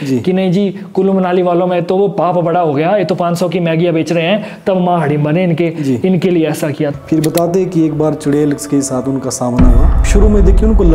कि नहीं जी कुल्लू मनाली वालों में तो वो पाप बड़ा हो गया, ये तो 500 की मैगियाँ बेच रहे हैं, तब माँ हडिम्बा ने इनके लिए ऐसा किया। फिर बताते हैं कि एक बार चुड़ैल के साथ उनका सामना हुआ। शुरू में देखिए उनको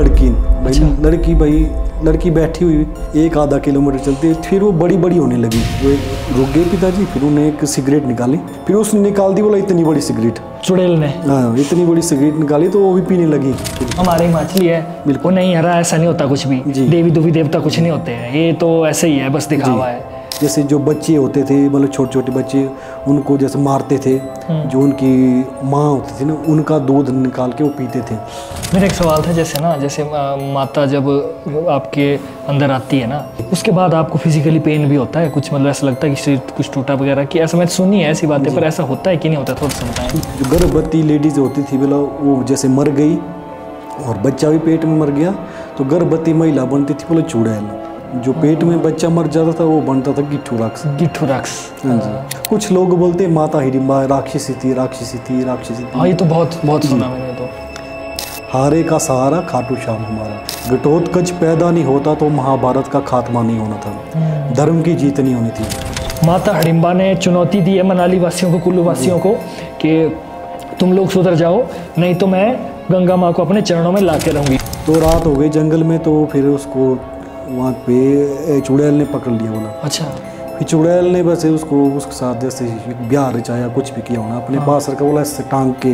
लड़की बैठी हुई 1-आधा किलोमीटर चलती, फिर वो बड़ी बड़ी होने लगी। वो रुक गए पिताजी, फिर उन्हें एक सिगरेट निकाली, फिर उसने निकाल दी, बोला इतनी बड़ी सिगरेट, चुड़ैल ने, हाँ इतनी बड़ी सिगरेट निकाली तो वो भी पीने लगी। हमारे हिमाचली है बिल्कुल नहीं हरा, ऐसा नहीं होता कुछ भी, देवी दुवी देवता कुछ नहीं होते हैं, ये तो ऐसे ही है, बस दिखावा है। जैसे जो बच्चे होते थे, मतलब छोटे छोटे बच्चे, उनको जैसे मारते थे, जो उनकी माँ होती थी ना, उनका दूध निकाल के वो पीते थे। मेरा एक सवाल था, जैसे माता जब आपके अंदर आती है ना, उसके बाद आपको फिजिकली पेन भी होता है कुछ, मतलब ऐसा लगता है कि शरीर कुछ टूटा वगैरह, कि ऐसा मैंने सुनी है ऐसी बातें, पर ऐसा होता है कि नहीं होता, थोड़ा सा बताएं। जो गर्भवती लेडीज होती थी, बोला वो जैसे मर गई और बच्चा भी पेट में मर गया, तो गर्भवती महिला बनती थी बोले चुड़ैल। जो पेट में बच्चा मर जाता था वो बनता था गिट्ठू राक्ष। हाँ जी। कुछ लोग बोलते हैं माता हिडिम्बा राक्षसी थी। हाँ ये तो बहुत सुना मैंने तो। हारे का सहारा खाटू श्याम हमारा, घटोत्कच पैदा नहीं होता तो महाभारत का खात्मा नहीं होना था, धर्म की जीत नहीं होनी थी। माता हिडिम्बा ने चुनौती दी है मनाली वासियों को, कुल्लू वासियों को, कि तुम लोग सुधर जाओ, नहीं तो मैं गंगा माँ को अपने चरणों में ला के रहूँगी। तो रात हो गई जंगल में, तो फिर उसको वहाँ पे चुड़ैल ने पकड़ लिया। बोला अच्छा। फिर चुड़ैल ने बस उसके साथ जैसे ब्याह रचाया, कुछ भी किया होना, अपने पास रखा, बोला इससे टांग के।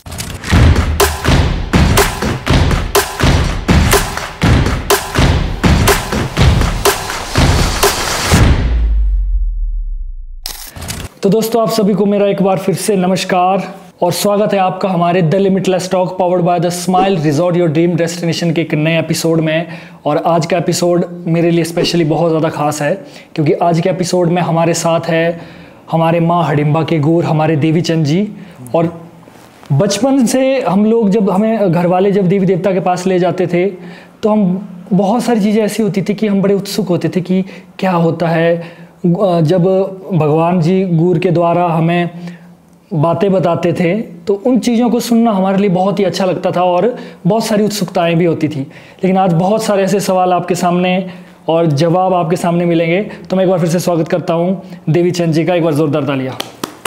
तो दोस्तों आप सभी को मेरा एक बार फिर से नमस्कार और स्वागत है आपका हमारे the limitless talk powered by the smile resort your dream destination के एक नए एपिसोड में। और आज का एपिसोड मेरे लिए स्पेशली बहुत ज़्यादा खास है, क्योंकि आज के एपिसोड में हमारे साथ है हमारे माँ हिडिम्बा के गूर, हमारे देवी चंद जी। और बचपन से हम लोग, जब हमें घर वाले जब देवी देवता के पास ले जाते थे, तो हम बहुत सारी चीज़ें ऐसी होती थी कि हम बड़े उत्सुक होते थे कि क्या होता है। जब भगवान जी गूर के द्वारा हमें बातें बताते थे, तो उन चीज़ों को सुनना हमारे लिए बहुत ही अच्छा लगता था और बहुत सारी उत्सुकताएं भी होती थी। लेकिन आज बहुत सारे ऐसे सवाल आपके सामने और जवाब आपके सामने मिलेंगे, तो मैं एक बार फिर से स्वागत करता हूं देवी चंद जी का। एक बार जोरदार तालियां।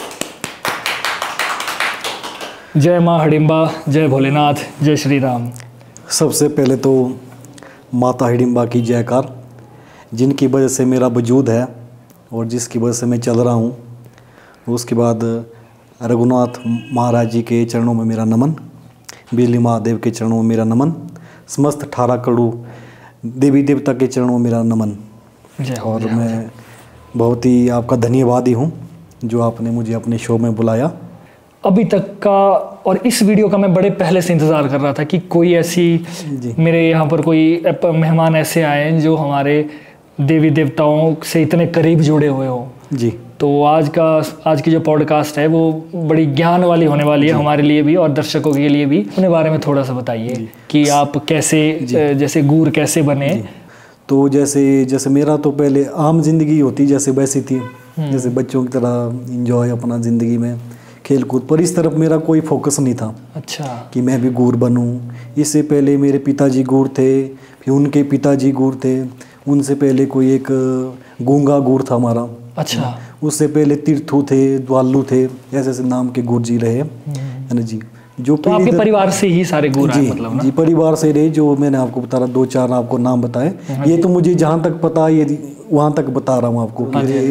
जय माँ हिडिम्बा, जय भोलेनाथ, जय श्री राम। सबसे पहले तो माता हिडिम्बा की जयकार, जिनकी वजह से मेरा वजूद है और जिसकी वजह से मैं चल रहा हूँ। उसके बाद रघुनाथ महाराज जी के चरणों में मेरा नमन, बिजली महादेव के चरणों में मेरा नमन, समस्त 18 करोड़ देवी देवता के चरणों में मेरा नमन। और मैं बहुत ही आपका धन्यवादी हूँ जो आपने मुझे अपने शो में बुलाया। अभी तक का और इस वीडियो का मैं बड़े पहले से इंतज़ार कर रहा था कि कोई ऐसी मेरे यहाँ पर कोई मेहमान ऐसे आए जो हमारे देवी देवताओं से इतने करीब जुड़े हुए हो जी। तो आज की जो पॉडकास्ट है वो बड़ी ज्ञान वाली होने वाली है हमारे लिए भी और दर्शकों के लिए भी। अपने बारे में थोड़ा सा बताइए कि आप कैसे, जैसे गूर कैसे बने। तो जैसे मेरा तो पहले आम जिंदगी होती जैसे वैसी थी, जैसे बच्चों की तरह एंजॉय अपना ज़िंदगी में खेल कूद, पर इस तरफ मेरा कोई फोकस नहीं था। अच्छा। कि मैं भी गूर बनूं। इससे पहले मेरे पिताजी गूर थे, फिर उनके पिताजी गूर थे, उनसे पहले कोई एक गूंगा गूर था हमारा। अच्छा। उससे पहले तीर्थू थे, द्वालू थे, ऐसे ऐसे नाम के गूर जी रहे है ना जी। जो तो आपके परिवार से ही सारे गूर हैं मतलब ना? जी परिवार से रहे, जो मैंने आपको बता रहा 2-4 आपको नाम बताए। ये तो मुझे जहाँ तक पता है ये वहाँ तक बता रहा हूँ आपको।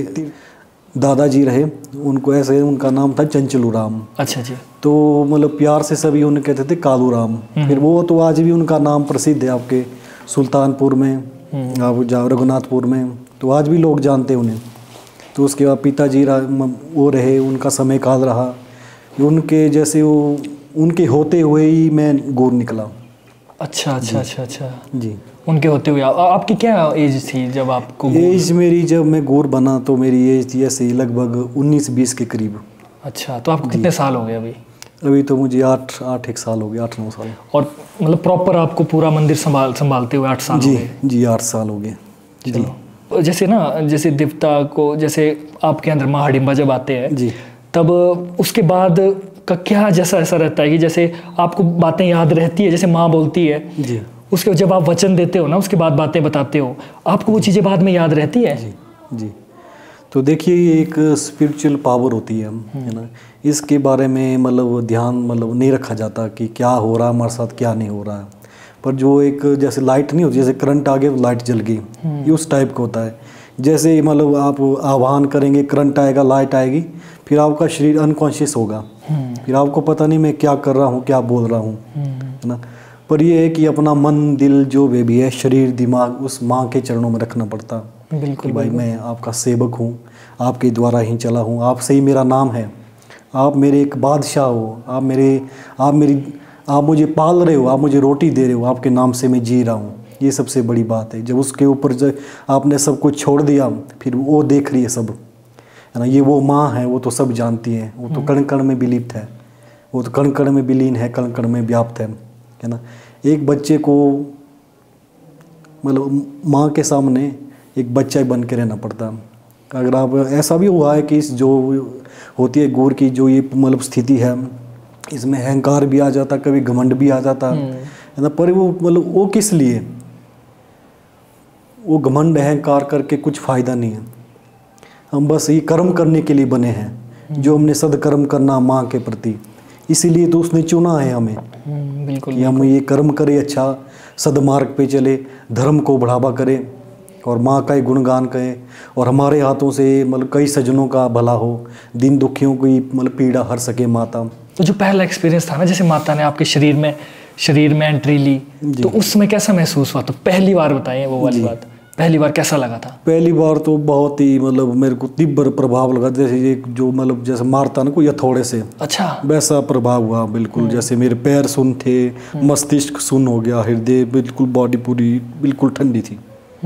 दादाजी रहे, उनको ऐसे उनका नाम था चंचलू राम। अच्छा जी। तो मतलब प्यार से सभी उन्हें कहते थे कालू राम। फिर वो तो आज भी उनका नाम प्रसिद्ध है आपके सुल्तानपुर में, आप जाओ रघुनाथपुर में, तो आज भी लोग जानते हैं उन्हें। तो उसके बाद पिताजी वो रहे, उनका समय काल रहा, उनके जैसे वो उनके होते हुए ही मैं गूर निकला। अच्छा अच्छा अच्छा अच्छा जी। उनके होते हुए आपकी क्या एज थी जब आपको? एज मेरी जब मैं गूर बना तो मेरी एज थी ऐसे लगभग 19-20 के करीब। अच्छा, तो आपको कितने साल हो गए अभी? अभी तो मुझे 8 साल हो गए, 8-9 साल। और मतलब प्रॉपर आपको पूरा मंदिर संभालते हुए 8 साल हो गए? जी 8 साल हो गए जी। जैसे ना, जैसे देवता को, जैसे आपके अंदर माँ हिडिम्बा जब आते हैं जी, तब उसके बाद का क्या जैसा ऐसा रहता है कि जैसे आपको बातें याद रहती है, जैसे माँ बोलती है जी, उसके जब आप वचन देते हो ना, उसके बाद बातें बताते हो, आपको वो चीज़ें बाद में याद रहती है? जी जी। तो देखिए ये एक स्पिरिचुअल पावर होती है ना, इसके बारे में मतलब ध्यान मतलब नहीं रखा जाता कि क्या हो रहा है हमारे साथ, क्या नहीं हो रहा है। पर जो एक जैसे लाइट नहीं होती, जैसे करंट आ गया तो लाइट जल गई, ये उस टाइप का होता है। जैसे मतलब आप आह्वान करेंगे, करंट आएगा, लाइट आएगी, फिर आपका शरीर अनकॉन्शियस होगा, फिर आपको पता नहीं मैं क्या कर रहा हूँ, क्या बोल रहा हूँ, है ना। पर ये है कि अपना मन दिल जो वे भी है, शरीर दिमाग, उस माँ के चरणों में रखना पड़ता। बिल्कुल भाई मैं आपका सेवक हूँ, आपके द्वारा ही चला हूँ, आपसे ही मेरा नाम है, आप मेरे एक बादशाह हो, आप मुझे पाल रहे हो, आप मुझे रोटी दे रहे हो, आपके नाम से मैं जी रहा हूँ। ये सबसे बड़ी बात है। जब उसके ऊपर जो आपने सब कुछ छोड़ दिया, फिर वो देख रही है सब, है ना। ये वो माँ है, वो तो सब जानती है, वो तो कण कण में विलिप्त है, वो तो कण कण में विलीन है, कण कण में व्याप्त है ना। एक बच्चे को मतलब माँ के सामने एक बच्चा बन के रहना पड़ता। अगर आप ऐसा भी हुआ है कि इस जो होती है गौर की जो ये मतलब स्थिति है, इसमें अहंकार भी आ जाता, कभी घमंड भी आ जाता, है ना। पर वो मतलब वो किस लिए, वो घमंड अहंकार करके कुछ फ़ायदा नहीं है। हम बस ये कर्म करने के लिए बने हैं, जो हमने सदकर्म करना माँ के प्रति, इसीलिए तो उसने चुना है हमें। बिल्कुल कि हम ये कर्म करें, अच्छा सदमार्ग पे चले, धर्म को बढ़ावा करें और माँ का ही गुणगान करें, और हमारे हाथों से मतलब कई सज्जनों का भला हो, दिन दुखियों की मतलब पीड़ा हर सके माता। तो जो पहला एक्सपीरियंस था ना, जैसे माता ने आपके शरीर में एंट्री ली, तो उसमें कैसा महसूस हुआ? तो पहली बार बताइए वो वाली बात, पहली बार कैसा लगा था? पहली बार तो बहुत ही मतलब मेरे को तीव्र प्रभाव लगा, जैसे ये जो मतलब जैसे मारता ना कोई हथौड़े से, अच्छा वैसा प्रभाव हुआ बिल्कुल। जैसे मेरे पैर सुन्न थे, मस्तिष्क सुन्न हो गया, हृदय बिल्कुल, बॉडी पूरी बिल्कुल ठंडी थी,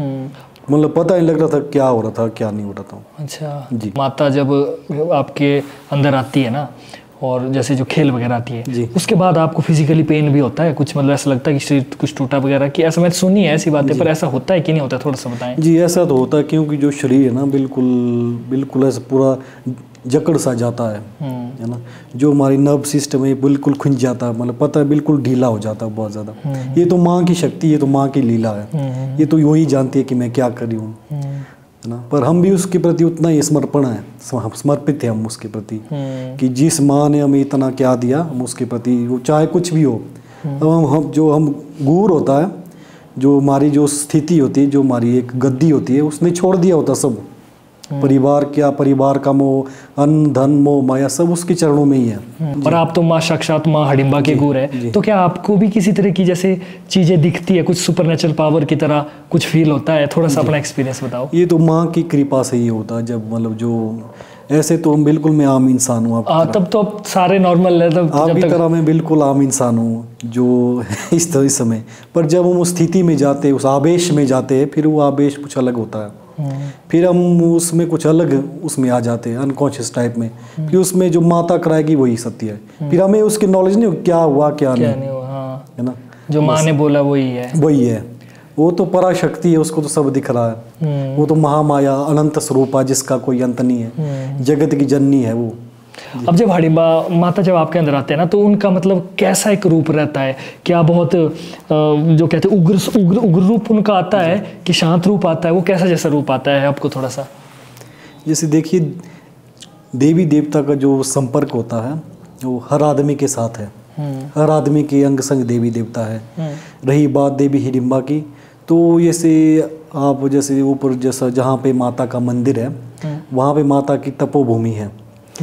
मतलब पता नहीं लग रहा था क्या हो रहा था, क्या नहीं हो रहा था। अच्छा जी। माता जब आपके अंदर आती है ना, और जैसे जो खेल वगैरह आती है, उसके बाद आपको फिजिकली पेन भी होता है कुछ, मतलब ऐसा लगता है कि शरीर कुछ टूटा वगैरह की? ऐसा मैंने सुनी है ऐसी बातें, पर ऐसा होता है कि नहीं होता, थोड़ा सा बताएं। जी ऐसा तो होता है, क्योंकि जो शरीर है ना बिल्कुल बिल्कुल ऐसा पूरा जकड़ सा जाता है ना। जो हमारी नर्व सिस्टम है बिल्कुल खुंच जाता है, मतलब पता है बिल्कुल ढीला हो जाता है बहुत ज़्यादा। ये तो माँ की शक्ति, ये तो माँ की लीला है, ये तो यूँ ही जानती है कि मैं क्या कर रही हूँ, है ना। पर हम भी उसके प्रति उतना ही समर्पण है, समर्पित है हम उसके प्रति, कि जिस माँ ने हमें इतना क्या दिया, हम उसके प्रति वो चाहे कुछ भी हो। अब हम गूर होता है, जो हमारी जो स्थिति होती है, जो हमारी एक गद्दी होती है, उसने छोड़ दिया होता सब, परिवार क्या, परिवार का मोह, अन्न धन मोह माया, सब उसके चरणों में ही है। और आप तो माँ साक्षात माँ हिडिंबा के गूर है, तो क्या आपको भी किसी तरह की जैसे चीजें दिखती है, कुछ सुपरनेचुरल पावर की तरह कुछ फील होता है? थोड़ा सा अपना एक्सपीरियंस बताओ। ये तो माँ की कृपा से ही होता है, जब मतलब जो ऐसे तो हम बिल्कुल मैं आम इंसान हूँ, तब तो आप सारे नॉर्मल है, तब आपकी तरह मैं बिल्कुल आम इंसान हूँ जो इस समय। पर जब हम उस स्थिति में जाते हैं, उस आवेश में जाते हैं, फिर वो आवेश कुछ अलग होता है, फिर हम उसमें कुछ अलग उसमें आ जाते हैं, अनकॉन्शियस टाइप में। फिर उसमें जो माता कराएगी वही सत्य है, फिर हमें उसकी नॉलेज नहीं हो क्या हुआ क्या नहीं हुआ, है ना। जो माँ ने बोला वही है, वो तो पराशक्ति है, उसको तो सब दिख रहा है। वो तो महामाया अनंत स्वरूप है, जिसका कोई अंत नहीं है, जगत की जननी है वो। अब जब हिडिंबा माता जब आपके अंदर आते हैं ना, तो उनका मतलब कैसा एक रूप रहता है? क्या बहुत जो कहते हैं उग्र रूप उनका आता है कि शांत रूप आता है? वो कैसा जैसा रूप आता है आपको थोड़ा सा? जैसे देखिए, देवी देवता का जो संपर्क होता है वो हर आदमी के साथ है, हर आदमी के अंग संग देवी देवता है। रही बात देवी हिडिंबा की, तो जैसे आप जैसे ऊपर जैसा जहाँ पे माता का मंदिर है, वहाँ पे माता की तपोभूमि है,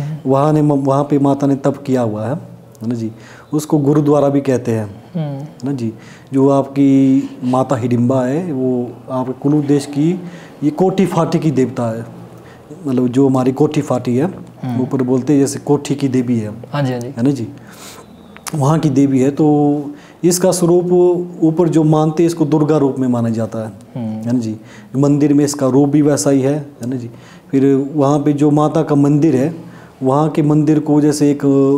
वहाँ पे माता ने तप किया हुआ है ना जी। उसको गुरुद्वारा भी कहते हैं ना जी। जो आपकी माता हिडिंबा है, वो आप कुल्लू देश की ये कोठी फाटी की देवता है, मतलब जो हमारी कोठी फाटी है, ऊपर बोलते हैं जैसे कोठी की देवी है, हाँ जी, हाँ जी, है ना जी, वहाँ की देवी है। तो इसका स्वरूप ऊपर जो मानते हैं इसको दुर्गा रूप में माना जाता है ना जी। मंदिर में इसका रूप भी वैसा ही है ना जी। फिर वहाँ पे जो माता का मंदिर है, वहाँ के मंदिर को जैसे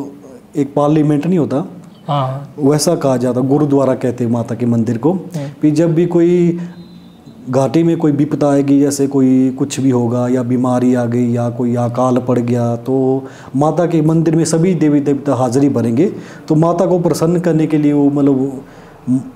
एक पार्लियामेंट नहीं होता, वैसा कहा जाता, गुरुद्वारा कहते हैं माता के मंदिर को। फिर जब भी कोई घाटी में कोई विपदा आएगी, जैसे कोई कुछ भी होगा या बीमारी आ गई या कोई अकाल पड़ गया, तो माता के मंदिर में सभी देवी देवता हाजिरी भरेंगे। तो माता को प्रसन्न करने के लिए वो मतलब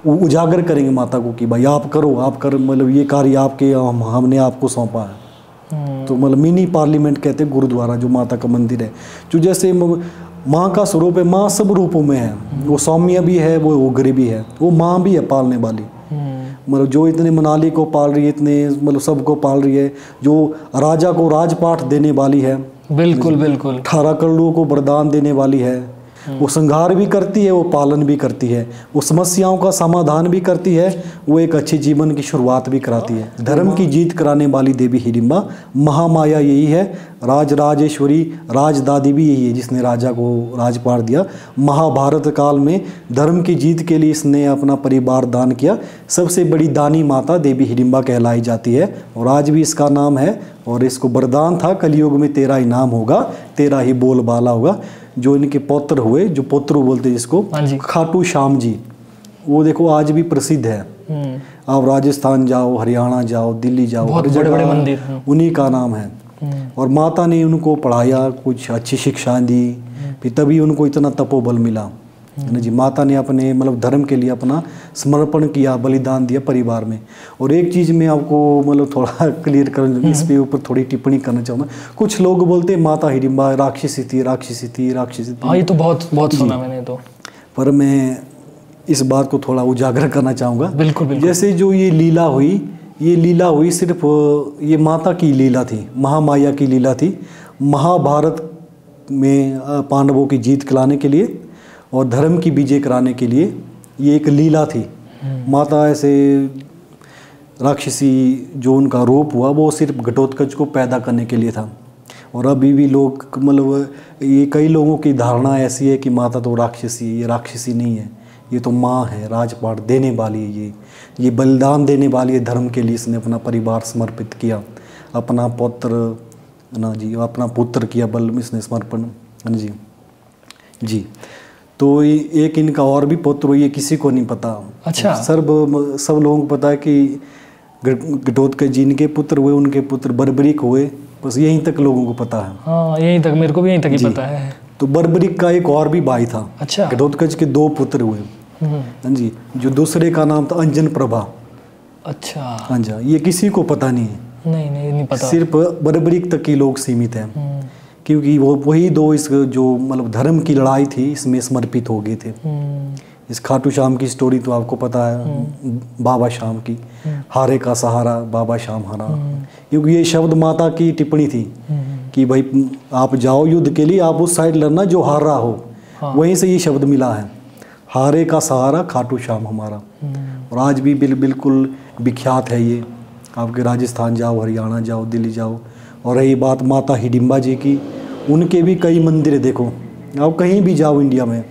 उजागर करेंगे माता को कि भाई आप करो, आप कर, मतलब ये कार्य आपके, हमने आपको सौंपा है। तो मतलब मिनी पार्लियामेंट कहते हैं गुरुद्वारा, जो माता का मंदिर है, जो जैसे माँ का स्वरूप है। माँ सब रूपों में है, वो सौम्य भी है, वो उग्र भी है, वो माँ भी है पालने वाली। मतलब जो इतने मनाली को पाल रही है, इतने मतलब सबको पाल रही है, जो राजा को राजपाट देने वाली है, बिल्कुल बिल्कुल, 18 करोड़ों को वरदान देने वाली है, वो संहार भी करती है, वो पालन भी करती है, वो समस्याओं का समाधान भी करती है, वो एक अच्छे जीवन की शुरुआत भी कराती है। धर्म की जीत कराने वाली देवी हिडिंबा, महामाया यही है, राजराजेश्वरी, राजदादी भी यही है, जिसने राजा को राजपाट दिया। महाभारत काल में धर्म की जीत के लिए इसने अपना परिवार दान किया। सबसे बड़ी दानी माता देवी हिडिंबा कहलाई जाती है, और आज भी इसका नाम है। और इसको वरदान था, कलयुग में तेरा ही नाम होगा, तेरा ही बोलबाला होगा। जो इनके पौत्र हुए, जो पौत्र बोलते हैं जिसको, खाटू श्याम जी, वो देखो आज भी प्रसिद्ध है। आप राजस्थान जाओ, हरियाणा जाओ, दिल्ली जाओ, हर जगह मंदिर उन्हीं का नाम है। और माता ने उनको पढ़ाया, कुछ अच्छी शिक्षा दी, फिर तभी उनको इतना तपोबल मिला है जी। माता ने अपने मतलब धर्म के लिए अपना समर्पण किया, बलिदान दिया परिवार में। और एक चीज़ मैं आपको मतलब थोड़ा क्लियर कर, इस पे ऊपर थोड़ी टिप्पणी करना चाहूँगा। कुछ लोग बोलते हैं माता हिडिंबा राक्षसी थी, राक्षसी थी, राक्षसी थी। हाँ, ये तो बहुत बहुत सुना मैंने तो, पर मैं इस बात को थोड़ा उजागर करना चाहूँगा। बिल्कुल बिल्कुल। जैसे जो ये लीला हुई सिर्फ ये माता की लीला थी, महामाया की लीला थी। महाभारत में पांडवों की जीत कराने के लिए और धर्म की विजय कराने के लिए ये एक लीला थी। माता ऐसे राक्षसी जो उनका रूप हुआ, वो सिर्फ घटोत्कच को पैदा करने के लिए था। और अभी भी लोग मतलब ये कई लोगों की धारणा ऐसी है कि माता तो राक्षसी है। ये राक्षसी नहीं है, ये तो माँ है, राजपाट देने वाली है, ये बलिदान देने वाली है धर्म के लिए। इसने अपना परिवार समर्पित किया, अपना पुत्र ना जी, अपना पुत्र किया बल में इसने समर्पण जी जी। तो एक इनका और भी पुत्र हुई है, किसी को नहीं पता। अच्छा। सब लोगों को पता है कि घटोत्कच जी इनके पुत्र हुए, उनके पुत्र बर्बरिक हुए, बस यहीं तक लोगों को पता है। हाँ, यहीं तक, मेरे को भी यहीं तक ही पता है। तो बर्बरिक का एक और भी भाई था। अच्छा। घटोत्कच के 2 पुत्र हुए। हाँ जी, जो दूसरे का नाम था अंजन प्रभा। अच्छा। हाँ जी, ये किसी को पता नहीं है। नहीं पता, सिर्फ बर्बरिक तक ही लोग सीमित हैं, क्योंकि वो वही 2 इस जो मतलब धर्म की लड़ाई थी, इसमें समर्पित हो गए थे। इस खाटू श्याम की स्टोरी तो आपको पता है, बाबा श्याम की, हारे का सहारा बाबा श्याम हारा। क्योंकि ये शब्द माता की टिप्पणी थी कि भाई आप जाओ युद्ध के लिए, आप उस साइड लड़ना जो हार रहा हो। वहीं से ये शब्द मिला है, हारे का सहारा खाटू श्याम हमारा। और आज भी बिल्कुल विख्यात है ये। आपके राजस्थान जाओ, हरियाणा जाओ, दिल्ली जाओ। और रही बात माता हिडिंबा जी की, उनके भी कई मंदिर है। देखो आप कहीं भी जाओ इंडिया में,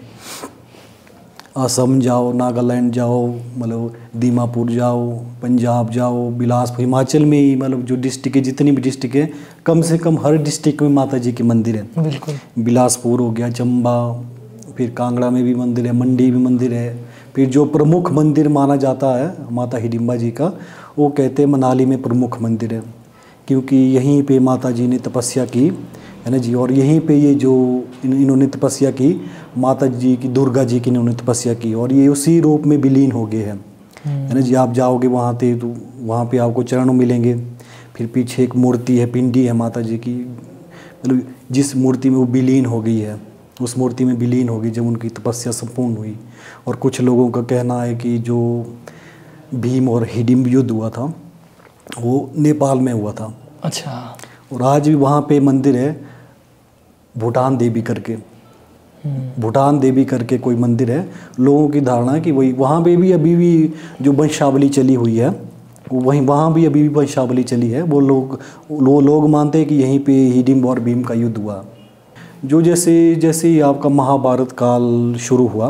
असम जाओ, नागालैंड जाओ, मतलब दीमापुर जाओ, पंजाब जाओ, बिलासपुर, हिमाचल में ही मतलब जो डिस्ट्रिक्ट है, जितनी भी डिस्ट्रिक्ट है, कम से कम हर डिस्ट्रिक्ट में माता जी के मंदिर है। बिल्कुल। बिलासपुर हो गया, चंबा, फिर कांगड़ा में भी मंदिर है, मंडी भी मंदिर है। फिर जो प्रमुख मंदिर माना जाता है माता हिडिंबा जी का, वो कहते हैं मनाली में प्रमुख मंदिर है, क्योंकि यहीं पे माता जी ने तपस्या की है ना जी। और यहीं पे ये जो इन्होंने तपस्या की, माता जी की, दुर्गा जी की इन्होंने तपस्या की, और ये उसी रूप में विलीन हो गए हैं है ना जी। आप जाओगे वहाँ पे तो वहाँ पे आपको चरण मिलेंगे। फिर पीछे एक मूर्ति है, पिंडी है माता जी की, मतलब जिस मूर्ति में वो विलीन हो गई है, उस मूर्ति में विलीन हो गई जब उनकी तपस्या संपूर्ण हुई। और कुछ लोगों का कहना है कि जो भीम और हिडिंब युद्ध हुआ था वो नेपाल में हुआ था। अच्छा। और आज भी वहाँ पे मंदिर है, भूटान देवी करके, भूटान देवी करके कोई मंदिर है। लोगों की धारणा है कि वही वहाँ पे भी अभी भी जो वंशावली चली हुई है, वहाँ भी अभी भी वंशावली चली है। वो लोग मानते हैं कि यहीं पे हिडिंब और भीम का युद्ध हुआ। जो जैसे ही आपका महाभारत काल शुरू हुआ,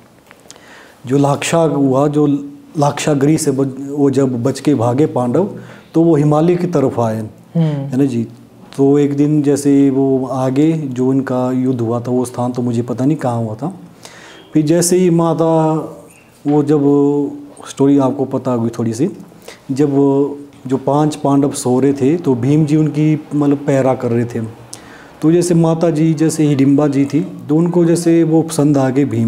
जो जो लाक्षागृह से वो जब बच के भागे पांडव, तो वो हिमालय की तरफ आए है ना जी। तो एक दिन जैसे वो आगे जो इनका युद्ध हुआ था, वो स्थान तो मुझे पता नहीं कहाँ हुआ था। फिर जैसे ही माता, वो जब स्टोरी आपको पता होगी थोड़ी सी, जब जो 5 पांडव सो रहे थे तो भीम जी उनकी मतलब पहरा कर रहे थे। तो जैसे माता जी, जैसे हिडिंबा जी थी, तो उनको जैसे वो पसंद आ गए भीम जी,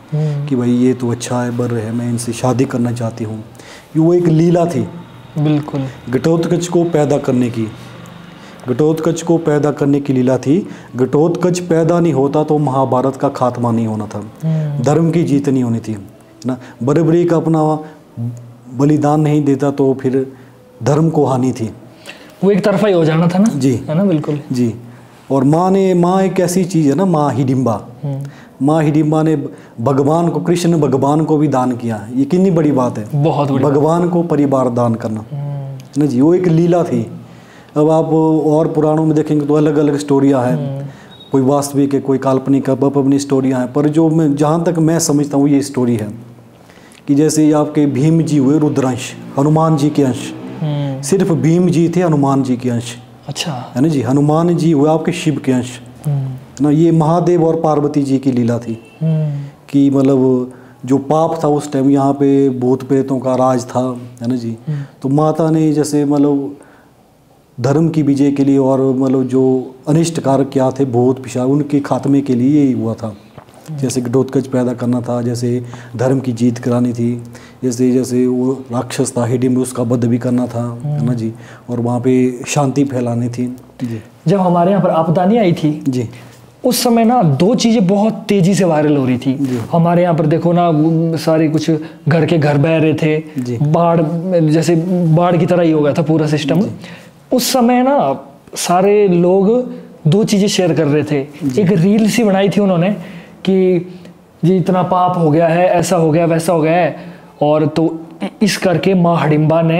कि भाई ये तो अच्छा है, बर है, मैं इनसे शादी करना चाहती हूँ। ये वो एक लीला थी बिल्कुल, घटोत्कच को पैदा करने की, घटोत्कच को पैदा करने की लीला थी। घटोत्कच पैदा नहीं होता तो महाभारत का खात्मा नहीं होना था, धर्म की जीत नहीं होनी थी ना। बराबरी का अपना बलिदान नहीं देता तो फिर धर्म को हानि थी, वो एक तरफा ही हो जाना था ना जी, है ना, बिल्कुल जी। और माँ एक ऐसी चीज़ है ना, माँ हिडिम्बा, माँ हिडिम्बा ने भगवान को, कृष्ण भगवान को भी दान किया। ये कितनी बड़ी बात है, बहुत बड़ी भगवान को परिवार दान करना ना जी, वो एक लीला थी। अब आप और पुराणों में देखेंगे तो अलग अलग स्टोरियाँ हैं, कोई वास्तविक है, कोई काल्पनिक, अब अपनी स्टोरियाँ हैं। पर जो मैं जहाँ तक मैं समझता हूँ ये स्टोरी है कि जैसे आपके भीम जी हुए रुद्रांश, हनुमान जी के अंश, सिर्फ भीम जी थे हनुमान जी के अंश, अच्छा है ना जी। हनुमान जी हुए आपके शिव के अंश ना। ये महादेव और पार्वती जी की लीला थी कि मतलब जो पाप था उस टाइम यहाँ पे भूत प्रेतों का राज था, है ना जी। तो माता ने जैसे मतलब धर्म की विजय के लिए और मतलब जो अनिष्ट कारक क्या थे भूत पिशाच, उनके खात्मे के लिए यही हुआ था। जैसे घटोत्कच पैदा करना था, जैसे धर्म की जीत करानी थी, जैसे वो राक्षस था हिडिम्ब, उसका वध भी करना था, है ना जी। और वहाँ पे शांति फैलानी थी जी। जब हमारे यहाँ पर आपदा नहीं आई थी जी, उस समय ना दो चीज़ें बहुत तेज़ी से वायरल हो रही थी हमारे यहाँ पर। देखो ना, सारे कुछ घर के घर बह रहे थे, बाढ़ जैसे बाढ़ की तरह ही हो गया था पूरा सिस्टम। उस समय ना सारे लोग दो चीज़ें शेयर कर रहे थे। एक रील सी बनाई थी उन्होंने कि जी इतना पाप हो गया है, ऐसा हो गया, वैसा हो गया है, और तो इस करके माँ हिडिम्बा ने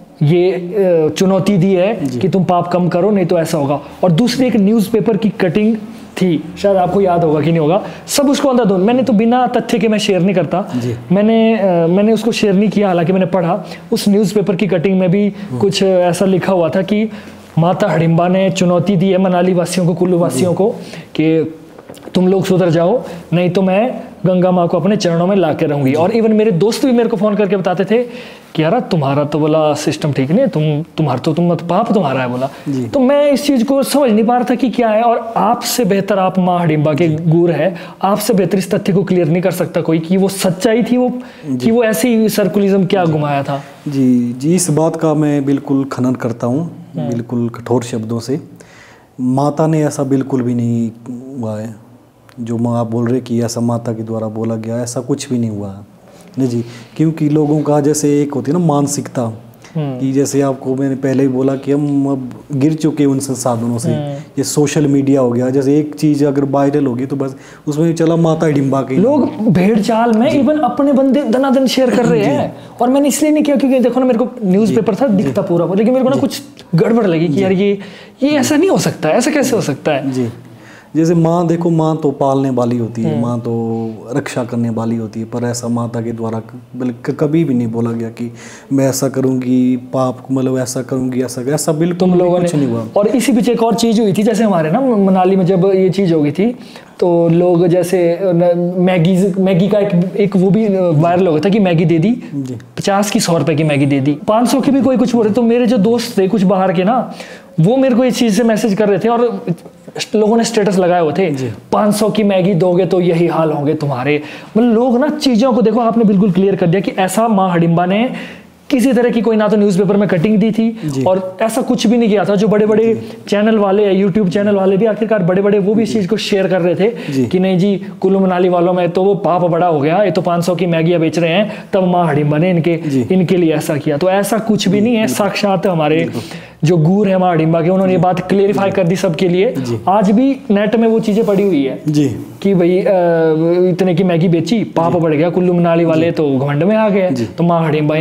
ये चुनौती दी है कि तुम पाप कम करो नहीं तो ऐसा होगा। और दूसरी एक न्यूज़पेपर की कटिंग थी, शायद आपको याद होगा कि नहीं होगा, सब उसको अंधाधुंध, मैंने तो बिना तथ्य के मैं शेयर नहीं करता, मैंने उसको शेयर नहीं किया, हालांकि मैंने पढ़ा उस न्यूज़पेपर की कटिंग में भी कुछ ऐसा लिखा हुआ था कि माता हिडिम्बा ने चुनौती दी है मनाली वासियों को, कुल्लू वासियों को कि तुम लोग सुधर जाओ नहीं तो मैं गंगा माँ को अपने चरणों में ला के रहूंगी। और इवन मेरे दोस्त भी मेरे को फ़ोन करके बताते थे कि यार तुम्हारा तो बोला सिस्टम ठीक नहीं, तुम मत पाप तुम्हारा है बोला। तो मैं इस चीज़ को समझ नहीं पा रहा था कि क्या है। और आपसे बेहतर, आप माँ हिडिम्बा के गुरु है, आपसे बेहतर इस तथ्य को क्लियर नहीं कर सकता कोई कि वो सच्चाई थी, वो कि वो ऐसे ही सर्कुलिज्म क्या घुमाया था। जी, इस बात का मैं बिल्कुल खनन करता हूँ, बिल्कुल कठोर शब्दों से। माता ने ऐसा बिल्कुल भी नहीं हुआ है जो आप बोल रहे कि ऐसा माता के द्वारा बोला गया, ऐसा कुछ भी नहीं हुआ है नहीं जी। क्योंकि लोगों का जैसे एक होती है ना मानसिकता कि जैसे आपको मैंने पहले ही बोला कि हम अब गिर चुके उन संसाधनों से। ये सोशल मीडिया हो गया, जैसे एक चीज़ अगर वायरल होगी तो बस उसमें चला माता हिडिम्बा के लोग भेड़ चाल में इवन अपने बंदे दनादन शेयर कर रहे हैं। और मैंने इसलिए नहीं किया क्योंकि देखो ना, मेरे को न्यूज़पेपर था दिखता पूरा, लेकिन मेरे को ना कुछ गड़बड़ लगी कि यार ये ऐसा नहीं हो सकता है, ऐसा कैसे हो सकता है जी। जैसे माँ, देखो माँ तो पालने वाली होती है, माँ तो रक्षा करने वाली होती है, पर ऐसा माता के द्वारा कभी भी नहीं बोला गया कि मैं ऐसा करूँगी, पाप मतलब ऐसा करूँगी, ऐसा बिल्कुल तुम लोगों ने नहीं हुआ। और इसी पीछे एक और चीज़ हुई थी, जैसे हमारे ना मनाली में जब ये चीज़ हो गई थी तो लोग जैसे मैगी का एक वो भी वायरल हो गया था कि मैगी दे दी 50 की 100 रुपए की मैगी दे दी, 500 की भी कोई कुछ बोल रहे। तो मेरे जो दोस्त थे कुछ बाहर के ना, वो मेरे को इस चीज़ से मैसेज कर रहे थे और लोगों ने स्टेटस लगाए हुए थे 500 की मैगी दोगे तो यही हाल होंगे तुम्हारे। मतलब लोग ना चीज़ों को, देखो आपने बिल्कुल क्लियर कर दिया कि ऐसा माँ हिडिम्बा ने किसी तरह की कोई ना तो न्यूज़पेपर में कटिंग दी थी और ऐसा कुछ भी नहीं किया था। जो बड़े बड़े चैनल वाले, यूट्यूब चैनल वाले भी आखिरकार बड़े बड़े वो भी इस चीज़ को शेयर कर रहे थे कि नहीं जी कुल्लू मनाली वालों में तो वो पाप बड़ा हो गया, ये तो 500 की मैगी बेच रहे हैं, तब माँ हिडिम्बा ने इनके लिए ऐसा किया। तो ऐसा कुछ भी नहीं है, साक्षात हमारे जो गुरु है माँ हिडिम्बा के, उन्होंने ये बात क्लेरिफाई कर दी सबके लिए। आज भी नेट में वो चीज़ें पड़ी हुई है जी कि भाई इतने की मैगी बेची, पाप बढ़ गया, कुल्लू मनाली वाले तो घमंड में आ गए, तो माँ हिडिम्बा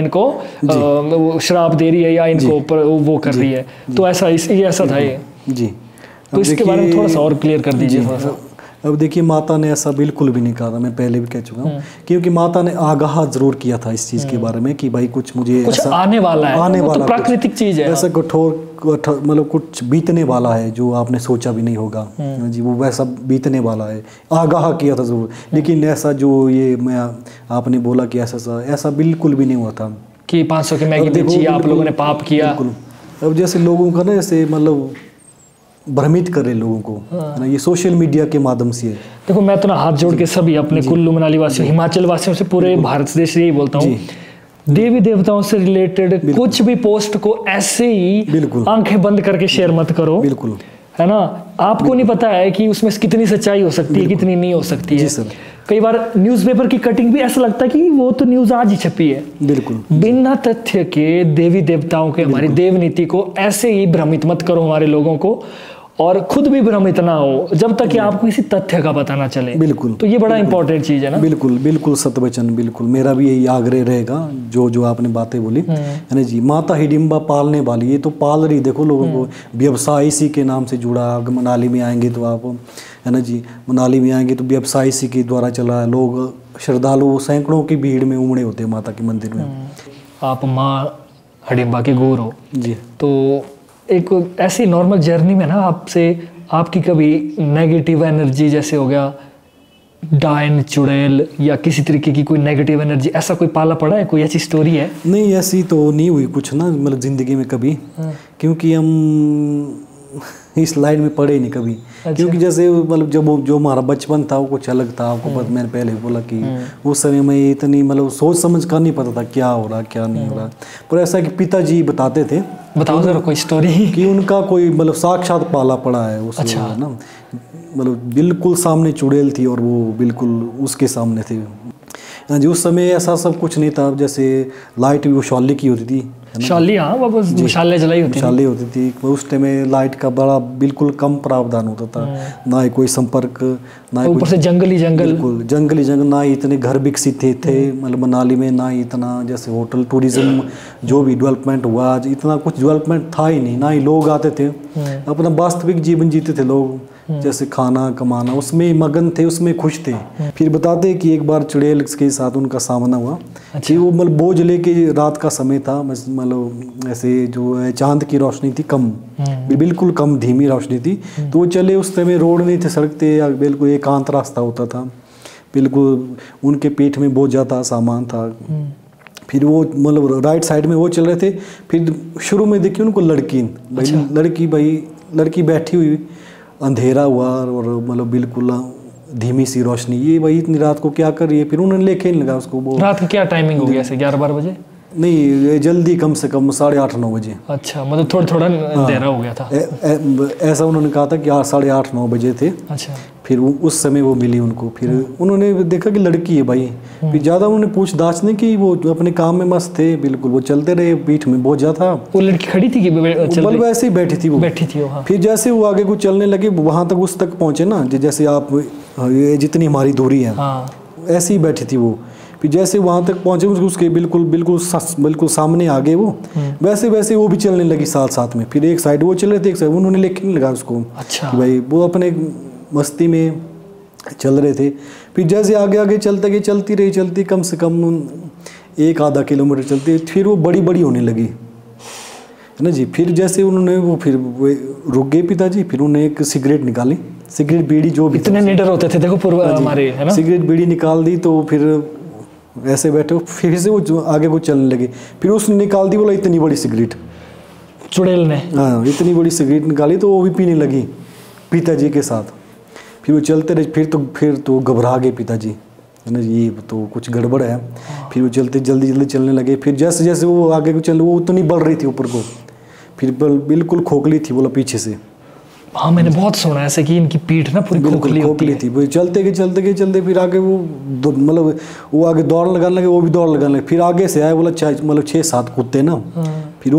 इनको श्राप दे रही है या इनको ऊपर वो कर रही है। तो ऐसा था ये जी। तो इसके बारे में थोड़ा सा और क्लियर कर दीजिए थोड़ा सा। अब देखिए, माता ने ऐसा बिल्कुल भी नहीं कहा था, मैं पहले भी कह चुका हूँ, क्योंकि माता ने आगाह जरूर किया था इस चीज़ के बारे में कि भाई कुछ मुझे कुछ ऐसा आने वाला है, आने वाला तो प्राकृतिक चीज़ है, ऐसा कठोर मतलब कुछ बीतने वाला है जो आपने सोचा भी नहीं होगा जी, वो वैसा बीतने वाला है, आगाह किया था जरूर। लेकिन ऐसा जो ये मैं आपने बोला कि ऐसा बिल्कुल भी नहीं हुआ था कि 500 की मैगी बेची, आप लोगों ने पाप किया। अब जैसे लोगों का ना ऐसे मतलब भ्रमित करे लोगों को, है ना, ये सोशल मीडिया के माध्यम से है। देखो मैं तो ना हाथ जोड़ के सभी अपने कुल्लू मनाली वासियों, हिमाचल वासियों से, पूरे भारत देश से यही बोलता हूँ, देवी देवताओं से रिलेटेड कुछ भी पोस्ट को ऐसे ही आंखें बंद करके शेयर मत करो, बिल्कुल, है ना। आपको नहीं पता है कि उसमें कितनी सच्चाई हो सकती है, कितनी नहीं हो सकती है। कई बार न्यूज़पेपर की कटिंग भी ऐसा लगता है कि वो तो न्यूज़ आज ही छपी है। बिल्कुल, बिना तथ्य के देवी देवताओं के, हमारी देव नीति को ऐसे ही भ्रमित मत करो हमारे लोगों को, और खुद भी भ्रमित ना हो जब तक कि आपको किसी तथ्य का पता ना चले। बिल्कुल, तो ये बड़ा इंपॉर्टेंट चीज है ना। बिल्कुल बिल्कुल सत्य वचन, बिल्कुल मेरा भी यही आग्रह रहेगा, जो आपने बातें बोली, है ना जी। माता हिडिंबा पालने वाली, ये तो पाल रही, देखो लोगों को, व्यवसाय इसी के नाम से जुड़ा। मनाली में आएंगे तो आप, है ना जी, मनाली में आएंगे तो व्यवसाय इसी के द्वारा चला है। लोग श्रद्धालु सैकड़ों की भीड़ में उमड़े होते हैं माता के मंदिर में। आप माँ हिडिंबा के गौर हो जी, तो एक ऐसी नॉर्मल जर्नी में ना आपसे आपकी कभी नेगेटिव एनर्जी, जैसे हो गया डायन, चुड़ैल या किसी तरीके की कोई नेगेटिव एनर्जी, ऐसा कोई पाला पड़ा है, कोई ऐसी स्टोरी है? नहीं, ऐसी तो नहीं हुई कुछ ना, मतलब ज़िंदगी में कभी, क्योंकि हम इस लाइन में पड़े नहीं कभी। अच्छा। क्योंकि जैसे मतलब जब जो हमारा बचपन था वो कुछ अलग था। आपको पता, मैंने पहले बोला कि उस समय में इतनी मतलब सोच समझ कर नहीं पता था क्या हो रहा क्या नहीं हो रहा। पर ऐसा कि पिताजी बताते थे, बताओ जरा कोई स्टोरी, कि उनका कोई मतलब साक्षात पाला पड़ा है उस। अच्छा। ना, मतलब बिल्कुल सामने चुड़ैल थी और वो बिल्कुल उसके सामने थे जी। उस समय ऐसा सब कुछ नहीं था, जैसे लाइट भी उछाले की होती थी, शाली, हाँ, वो बस मशाले जलाई होती थी। उस टाइम में लाइट का बड़ा बिल्कुल कम प्रावधान होता था, ना ही कोई संपर्क, ना ही ऊपर से जंगल, बिल्कुल जंगली जंगल, ना ही इतने घर विकसित थे मतलब मनाली में, ना ही इतना जैसे होटल टूरिज्म जो भी डेवलपमेंट हुआ, आज इतना कुछ डेवलपमेंट था ही नहीं। ना ही लोग आते थे, अपना वास्तविक जीवन जीते थे लोग, जैसे खाना कमाना, उसमें मगन थे, उसमें खुश थे। फिर बताते कि एक बार चुड़ैल के साथ उनका सामना हुआ। अच्छा। वो मतलब बोझ लेके, रात का समय था, मतलब ऐसे जो है चांद की रोशनी थी कम, बिल्कुल कम, धीमी रोशनी थी। तो वो चले, उस समय रोड नहीं थे, सड़क थे, या बिल्कुल एकांत रास्ता होता था। बिल्कुल उनके पीठ में बोझ जाता सामान था। फिर वो मतलब राइट साइड में वो चल रहे थे। फिर शुरू में देखिए उनको लड़की, लड़की बैठी हुई, अंधेरा हुआ और मतलब बिल्कुल धीमी सी रोशनी, ये भाई इतनी रात को क्या कर रही है। फिर उन्होंने लेके नहीं लगा उसको। वो रात की क्या टाइमिंग हो गया, 11-12 बजे? नहीं, जल्दी, कम से कम 8:30-9 बजे। अच्छा, मतलब थोड़ा अंधेरा हो गया था। ऐसा उन्होंने कहा था कि 8:30-9 बजे थे। अच्छा। फिर उस समय वो मिली उनको। फिर उन्होंने देखा कि लड़की है भाई। फिर ज़्यादा उन्होंने पूछताछ नहीं की, वो अपने काम में मस्त थे, बिल्कुल वो चलते रहे। पीठ में बोझा था। वो लड़की खड़ी थी कि मतलब वैसे ही बैठी थी वो? बैठी थी। हाँ। फिर जैसे वो आगे कुछ चलने लगे, वहाँ तक उस तक पहुँचे ना, जैसे आप ये जितनी हमारी दूरी है, ऐसे ही बैठी थी वो। फिर जैसे वहाँ तक पहुँचे, उसके बिल्कुल सामने आ गए वो, वैसे वैसे वो भी चलने लगी साथ साथ में। फिर एक साइड वो चल रहे थे, एक साइड उन्होंने लेके नहीं लगा उसको। अच्छा। कि भाई वो अपने मस्ती में चल रहे थे। फिर जैसे आगे आगे चलती रही, कम से कम 1-आधा किलोमीटर चलती, फिर वो बड़ी बड़ी होने लगी, है ना जी। फिर जैसे उन्होंने वो रुक गए पिताजी। फिर उन्होंने एक सिगरेट निकाली, सिगरेट बीड़ी, जो भी इतने निडर होते थे देखो पूर्व हमारे, है ना। सिगरेट बीड़ी निकाल दी, तो फिर ऐसे बैठे, फिर से वो आगे को चलने लगे। फिर उसने निकाल दी, बोला इतनी बड़ी सिगरेट, चुड़ैल ने, हाँ, इतनी बड़ी सिगरेट निकाली। तो वो भी पीने लगी पिताजी के साथ। फिर वो चलते रहे। फिर तो घबरा गए पिताजी, है ना, ये तो कुछ गड़बड़ है। फिर वो चलते जल्दी चलने लगे। फिर जैसे जैसे वो आगे को चल, वो उतनी बढ़ रही थी ऊपर को। फिर बिल्कुल खोखली थी, बोला पीछे से। हाँ, मैंने बहुत सुना ऐसे कि इनकी पीठ ना पूरी खोखली थी। वो चलते गए, फिर आगे वो मतलब वो आगे दौड़ लगाने लगे, वो भी दौड़ लगाने लगे। फिर आगे से आए, बोला मतलब 6-7 कुत्ते ना। फिर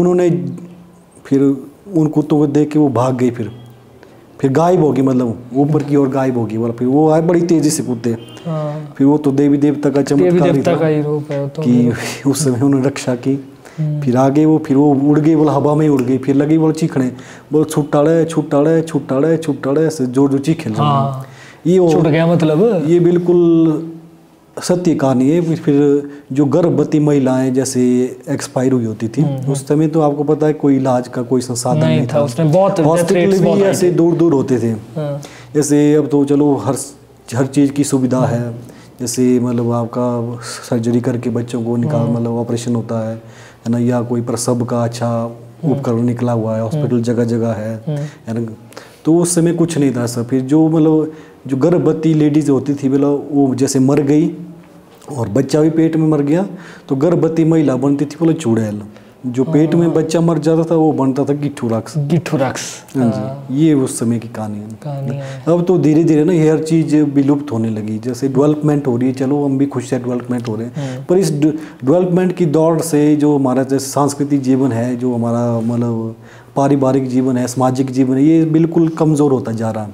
उन कुत्तों को देख के वो भाग गई। फिर गायब होगी, मतलब ऊपर की ओर गायब होगी। बोला फिर वो आए बड़ी तेजी से कुत्ते। फिर वो तो देवी देवता का चमत्कार ही रूप है कि उस समय उन्होंने रक्षा की। फिर आगे फिर वो उड़ गई, बोला हवा में उड़ गई। फिर लगी बोला चीखने, बोला छुट्टाड़े ऐसे जोर चीखे। ये छूट गया, मतलब ये बिल्कुल सत्य कहानी है। फिर जो गर्भवती महिलाएं जैसे एक्सपायर हुई होती थी, उस समय तो आपको पता है कोई इलाज का कोई संसाधन नहीं था। उसमें बहुत हॉस्पिटल भी ऐसे दूर होते थे। जैसे अब तो चलो हर चीज़ की सुविधा है। जैसे मतलब आपका सर्जरी करके बच्चों को मतलब ऑपरेशन होता है ना, या कोई प्रसव का अच्छा उपकरण निकला हुआ है, हॉस्पिटल जगह जगह है ना। तो उस समय कुछ नहीं था सर। फिर जो मतलब जो गर्भवती लेडीज होती थी बोला वो जैसे मर गई और बच्चा भी पेट में मर गया, तो गर्भवती महिला बनती थी बोला चुड़ैल। जो पेट में बच्चा मर जाता था वो बनता था गिट्ठू राक्ष। गिट्ठू राक्ष, हाँ जी, ये उस समय की कहानी है। अब तो धीरे धीरे ना ये हर चीज़ विलुप्त होने लगी, जैसे डेवलपमेंट हो रही है, चलो हम भी खुश है डेवलपमेंट हो रहे हैं, पर इस डेवलपमेंट की दौड़ से जो हमारा जैसे सांस्कृतिक जीवन है, जो हमारा मतलब पारिवारिक जीवन है, सामाजिक जीवन है, ये बिल्कुल कमज़ोर होता जा रहा है।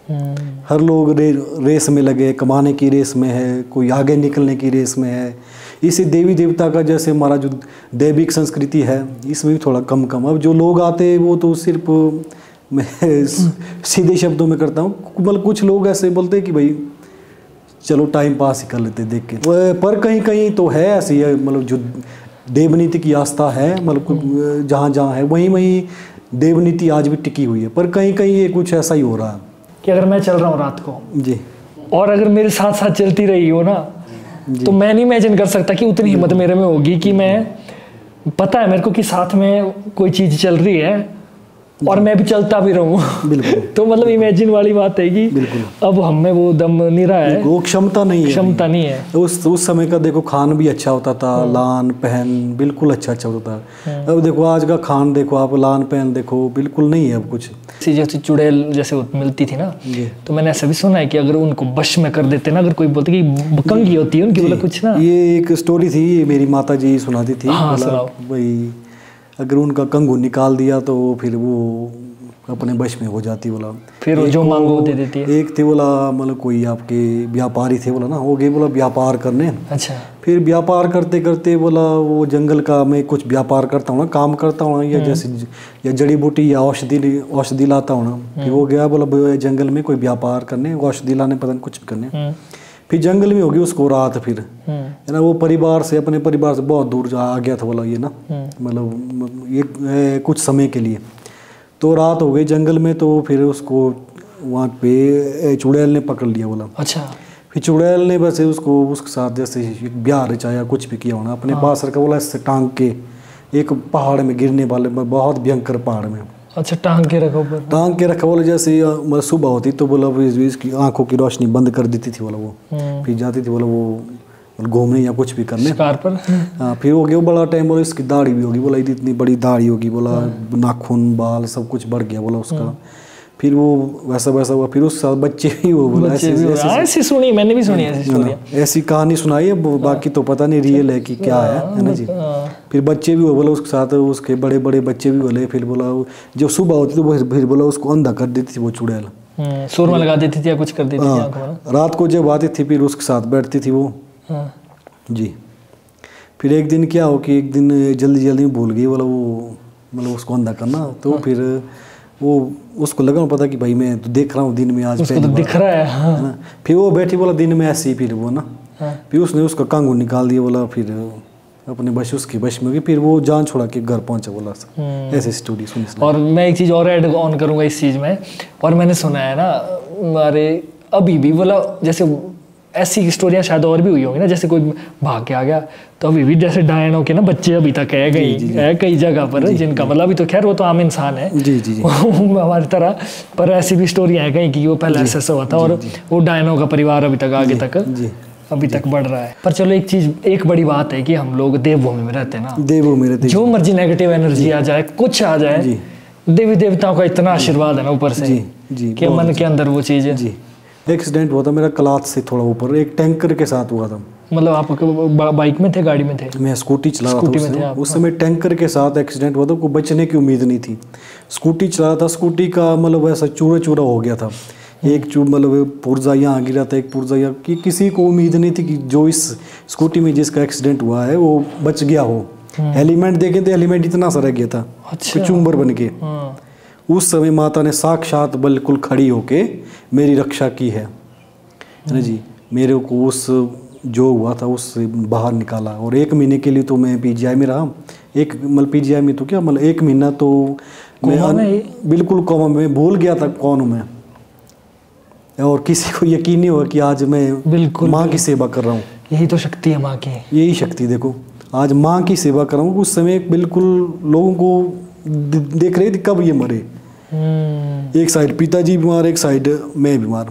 हर लोग रेस में लगे, कमाने की रेस में है, कोई आगे निकलने की रेस में है। इसी देवी देवता का जैसे हमारा जो दैविक संस्कृति है इसमें भी थोड़ा कम अब जो लोग आते हैं वो तो सिर्फ मैं सीधे शब्दों में करता हूँ, मतलब कुछ लोग ऐसे बोलते हैं कि भाई चलो टाइम पास ही कर लेते देख के, पर कहीं कहीं तो है ऐसी मतलब जो देवनीति की आस्था है, मतलब जहाँ जहाँ है वहीं वहीं देवनीति आज भी टिकी हुई है, पर कहीं कहीं ये कुछ ऐसा ही हो रहा है कि अगर मैं चल रहा हूँ रात को जी और अगर मेरे साथ साथ चलती रही हो ना, तो मैं नहीं इमेजिन कर सकता कि उतनी हिम्मत मेरे में होगी कि मैं, पता है मेरे को कि साथ में कोई चीज़ चल रही है और मैं भी चलता भी रहूं। बिल्कुल। तो मतलब इमेजिन वाली बात है कि अब हम में वो दम नहीं रहा है, वो क्षमता नहीं है, क्षमता नहीं है। उस समय का देखो खान भी अच्छा होता था, लान पहन बिल्कुल अच्छा होता था। अब देखो आज का खान देखो आप, लान पहन देखो बिल्कुल नहीं है अब कुछ। जैसे चुड़ैल जैसे मिलती थी ना, तो मैंने ऐसा भी सुना है कि अगर उनको वश में कर देते ना, अगर कोई बोलते कि कंगी होती है उनकी, बोला कुछ ना, ये एक स्टोरी थी, ये मेरी माता जी सुनाती थी। भाई अगर उनका कंगू निकाल दिया तो फिर वो अपने वश में हो जाती, बोला फिर जो मांगो दे देती है। एक थे बोला मतलब कोई आपके व्यापारी थे, बोला ना हो गए बोला व्यापार करने। अच्छा। फिर व्यापार करते करते बोला वो जंगल का मैं कुछ व्यापार करता हूँ ना, काम करता हूँ ना, या जैसे या जड़ी बूटी या औषधि लाता हूँ ना। फिर वो गया बोला जंगल में कोई व्यापार करने, औषधि लाने, पता नहीं कुछ करने। फिर जंगल में होगी उसको रात, फिर है ना वो परिवार से, अपने परिवार से बहुत दूर आ गया था बोला ये ना, मतलब ये कुछ समय के लिए। तो रात हो गई जंगल में, तो फिर उसको वहाँ पे चुड़ैल ने पकड़ लिया बोला। अच्छा। फिर चुड़ैल ने बस उसको उसके साथ जैसे ब्याह रचाया, कुछ भी किया होना, अपने पास रखा बोला, इससे टांग के एक पहाड़ में गिरने वाले बहुत भयंकर पहाड़ में। अच्छा, टांग के रखा ऊपर, टांग के रखा बोला। जैसे मतलब सुबह होती तो बोला इसकी आंखों की रोशनी बंद कर देती थी बोला वो, फिर जाती थी बोला वो घूमने या कुछ भी करने शिकार पर। हाँ, फिर हो गया बड़ा टाइम, बोला इसकी दाढ़ी भी होगी, बोला इतनी बड़ी दाढ़ी होगी, बोला नाखून बाल सब कुछ बढ़ गया बोला उसका। फिर वो वैसा वैसा हुआ, फिर उसके साथ बच्चे भी हो बोला। ऐसी सुनी, मैंने भी सुनी ऐसी स्टोरी, ऐसी कहानी सुनाई है, बाकी तो पता नहीं रियल है कि क्या है ना जी। फिर बच्चे भी हो बोला उसके साथ, उसके बड़े बड़े बच्चे भी बोले। फिर बोला जो सुबह होती थी वो फिर बोला उसको अंधा कर देती थी वो चुड़ैल, सुरमा लगा देती थी या कुछ कर देती थी। रात को जब आती थी फिर उसके साथ बैठती थी वो जी। फिर एक दिन क्या हो कि एक दिन जल्दी जल्दी में भूल गई बोला वो मतलब उसको अंधा करना। तो फिर वो उसको लगा पता कि भाई मैं तो देख रहा हूँ दिन में, आज उसको तो दिख रहा है ना। फिर वो बैठी बोला दिन में ऐसी, फिर वो ना फिर उसने उसका कंगू निकाल दिया बोला, फिर अपने बश उसके वश में गई, फिर वो जान छोड़ा के घर पहुंचा बोला। ऐसी स्टोरी सुनी। और मैं एक चीज़ और ऐड ऑन करूँगा इस चीज़ में, और मैंने सुना है ना हमारे अभी भी बोला जैसे ऐसी स्टोरियाँ शायद और भी हुई होंगी ना, जैसे कोई भाग के आ गया तो अभी भी जैसे डायनों के ना बच्चे अभी तक है कई जगह पर, जिनका मतलब अभी तो खैर वो तो आम इंसान है हमारी तरह, पर ऐसी भी स्टोरियाँ हैं कहीं कि वो पहले ऐसा हुआ था और वो डायनों का परिवार अभी तक आगे तक अभी तक बढ़ रहा है। पर चलो एक बड़ी बात है कि हम लोग देवभूमि में रहते हैं ना, देवभूमि में जो मर्जी नेगेटिव एनर्जी आ जाए, कुछ आ जाए, देवी देवताओं का इतना आशीर्वाद है ना ऊपर से कि मन के अंदर वो चीज़ है। एक्सीडेंट हुआ था मेरा क्लाथ से थोड़ा ऊपर, एक टैंकर के साथ हुआ था। मतलब आप बाइक में थे, गाड़ी में थे? मैं स्कूटी चला रहा था उस समय टैंकर के साथ एक्सीडेंट हुआ था, कोई बचने की उम्मीद नहीं थी। स्कूटी चला रहा था, स्कूटी का मतलब ऐसा चूरा चूरा हो गया था, एक मतलब पुर्जा यहाँ गिरा था, एक पुर्जा यहाँ कि किसी को उम्मीद नहीं थी कि जो इस स्कूटी में जिसका एक्सीडेंट हुआ है वो बच गया हो। एलिमेंट देखे थे, एलिमेंट इतना सा रह गया था, चुंबर बन के। उस समय माता ने साक्षात बिल्कुल खड़ी होके मेरी रक्षा की है ना जी। मेरे को उस जो हुआ था उससे बाहर निकाला, और 1 महीने के लिए तो मैं पीजीआई में रहा। एक मतलब पीजीआई में तो क्या मतलब 1 महीना तो मैं बिल्कुल कोमा में भूल गया था कौन हूँ मैं, और किसी को यकीन नहीं हुआ कि आज मैं बिल्कुल माँ की सेवा कर रहा हूँ। यही तो शक्ति है माँ की, यही शक्ति देखो आज माँ की सेवा कर रहा हूँ। उस समय बिल्कुल लोगों को देख रहे थे कब ये मरे, एक साइड पिताजी बीमार, एक साइड मैं बीमार।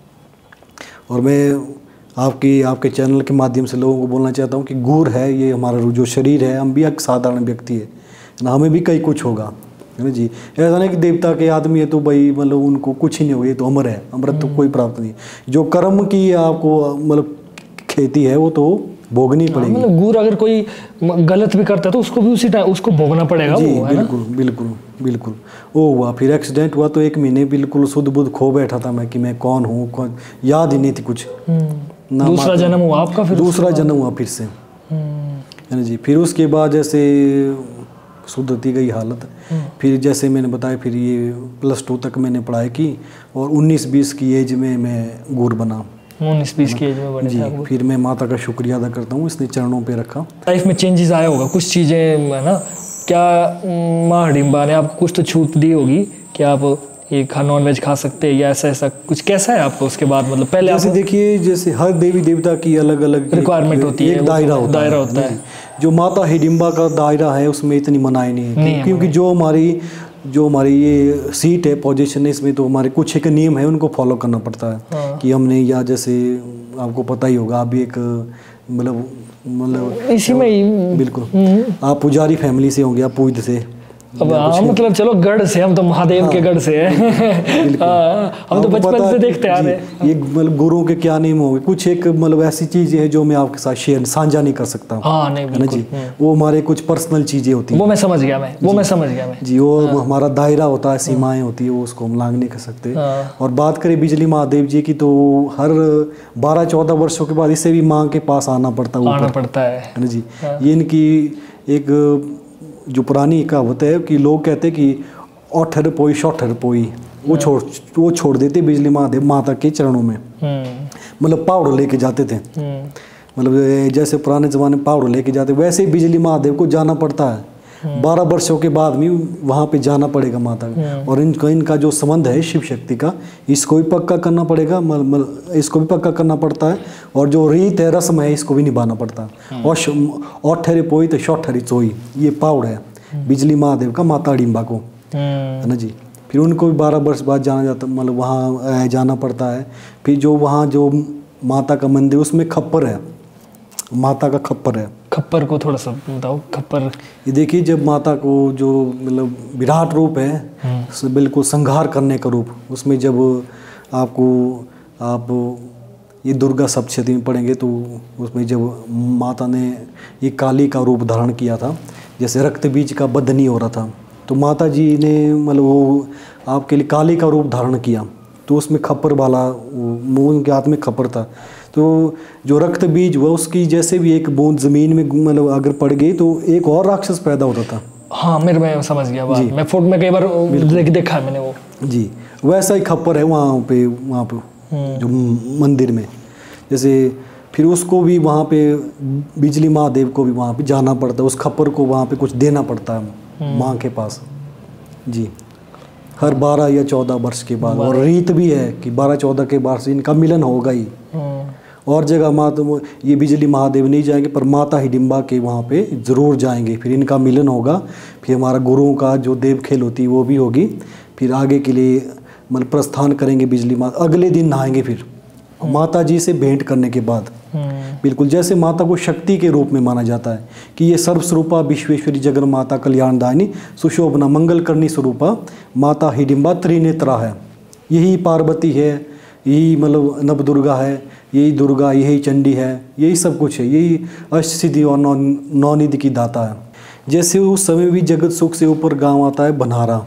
और मैं आपके चैनल के माध्यम से लोगों को बोलना चाहता हूँ कि गुर है, ये हमारा जो शरीर है, हम भी एक साधारण व्यक्ति है ना, हमें भी कई कुछ होगा, है ना जी। ऐसा नहीं कि देवता के आदमी है तो भाई मतलब उनको कुछ ही नहीं होगा, ये तो अमर है, अमृत तो कोई प्राप्त नहीं। जो कर्म की आपको मतलब खेती है वो तो भोगनी पड़ेगी। मतलब गुर अगर कोई गलत भी करता है तो उसको भी उसी टाइम उसको भोगना पड़ेगा जी, वो, है ना? बिल्कुल बिल्कुल बिल्कुल। वो हुआ, फिर एक्सीडेंट हुआ तो 1 महीने बिल्कुल शुद्ध बुद्ध खो बैठा था मैं कि मैं कौन हूँ, याद ही नहीं थी कुछ। दूसरा जन्म हुआ आपका? फिर दूसरा जन्म हुआ फिर से, है ना जी। फिर उसके बाद जैसे सुधरती गई हालत, फिर जैसे मैंने बताया फिर ये +2 तक मैंने पढ़ाई की और 19-20 की एज में मैं गुर बना। 19-20 की एज में बने थे आप? फिर मैं माता का शुक्रिया अदा करता हूँ, इसने चरणों पे रखा। लाइफ में चेंजेस आया होगा कुछ चीज़ें, है ना? क्या माँ हिडिंबा ने आपको कुछ तो छूट दी होगी कि आप ये नॉन वेज खा सकते हैं या ऐसा कुछ? कैसा है आपको उसके बाद, मतलब पहले जैसे देखिए, जैसे हर देवी देवता की अलग अलग रिक्वायरमेंट होती है, एक दायरा होता है। जो माता हिडिंबा का दायरा है उसमें इतनी मनाही नहीं है, क्योंकि जो हमारी ये सीट है, पोजीशन है, इसमें तो हमारे कुछ एक नियम है, उनको फॉलो करना पड़ता है। कि हमने, या जैसे आपको पता ही होगा, आप भी एक मतलब इसी में ही बिल्कुल आप पुजारी फैमिली से होंगे, आप पूज्य से। अब मतलब चलो गढ़ से, हम तो महादेव के गढ़ से हैं। हम तो बचपन से देखते आ रहे हैं। ये मतलब गुरुओं के क्या नियम होंगे, कुछ एक मतलब ऐसी चीजें हैं जो मैं आपके साथ शेयर साझा नहीं कर सकता। नहीं, है ना जी। वो हमारे कुछ पर्सनल चीजें होती हैं, वो मैं समझ गया जी। वो हमारा दायरा होता है, सीमाएं होती है, वो उसको हम लांघ नहीं कर सकते। और बात करें बिजली महादेव जी की, तो हर 12-14 वर्षों के बाद इसे भी माँ के पास आना पड़ता है ना जी। ये इनकी एक जो पुरानी कहावत है कि लोग कहते हैं कि 8 पोई 6 पोई, वो छोड़ देते बिजली महादेव माता के चरणों में। मतलब पावड़ लेके जाते थे, मतलब जैसे पुराने ज़माने में पावड़ लेके जाते, वैसे ही बिजली महादेव को जाना पड़ता है। 12 वर्षों के बाद भी वहाँ पे जाना पड़ेगा माता का। और इनका जो संबंध है शिव शक्ति का, इसको भी पक्का करना पड़ेगा, इसको भी पक्का करना पड़ता है। और जो रीत है, रस्म है, इसको भी निभाना पड़ता है। और 8 पोई तो 6 चोई, ये पावड़ है बिजली महादेव का माता हिडिंबा को, है ना जी। फिर उनको भी 12 वर्ष बाद जाना जाता, मतलब वहाँ जाना पड़ता है। फिर जो वहाँ जो माता का मंदिर, उसमें खप्पर है, माता का खप्पर है। खप्पर को थोड़ा सा बताओ। खप्पर ये देखिए, जब माता को जो मतलब विराट रूप है, बिल्कुल संहार करने का रूप, उसमें जब आप ये दुर्गा सप्तशती में पढ़ेंगे तो उसमें जब माता ने ये काली का रूप धारण किया था, जैसे रक्त बीज का बध नहीं हो रहा था, तो माता जी ने मतलब वो आपके लिए काली का रूप धारण किया। तो उसमें खप्पर वाला, मुँह के हाथ में खप्पर था। तो जो रक्त बीज हुआ, उसकी जैसे भी एक बूंद जमीन में मतलब अगर पड़ गई तो एक और राक्षस पैदा होता था। हाँ, मैं समझ गया बात। मैं फोटो में कई बार देखा है मैंने वो जी। वैसा ही खप्पर है वहाँ पे जो मंदिर में। जैसे फिर उसको भी वहाँ पे बिजली महादेव को भी वहाँ पे जाना पड़ता है, उस खप्पर को वहाँ पे कुछ देना पड़ता है माँ के पास जी, हर 12 या 14 वर्ष के बाद। और रीत भी है कि 12-14 के बाद से इनका मिलन होगा ही। और जगह माता ये बिजली महादेव नहीं जाएंगे, पर माता हिडिंबा के वहाँ पे ज़रूर जाएंगे, फिर इनका मिलन होगा। फिर हमारा गुरुओं का जो देव खेल होती है वो भी होगी। फिर आगे के लिए मतलब प्रस्थान करेंगे बिजली माता, अगले दिन नहाएंगे फिर माता जी से भेंट करने के बाद। बिल्कुल जैसे माता को शक्ति के रूप में माना जाता है कि ये सर्वस्वरूपा विश्वेश्वरी जगन माता कल्याणदायिनी सुशोभना मंगल करनी स्वरूपा माता हिडिंबा त्रिनेत्रा है। यही पार्वती है, यही मतलब नव दुर्गा है, यही दुर्गा, यही चंडी है, यही सब कुछ है, यही अष्टसिद्धि और नौनिधि की दाता है। जैसे उस समय भी जगत सुख से ऊपर गांव आता है बनहारा,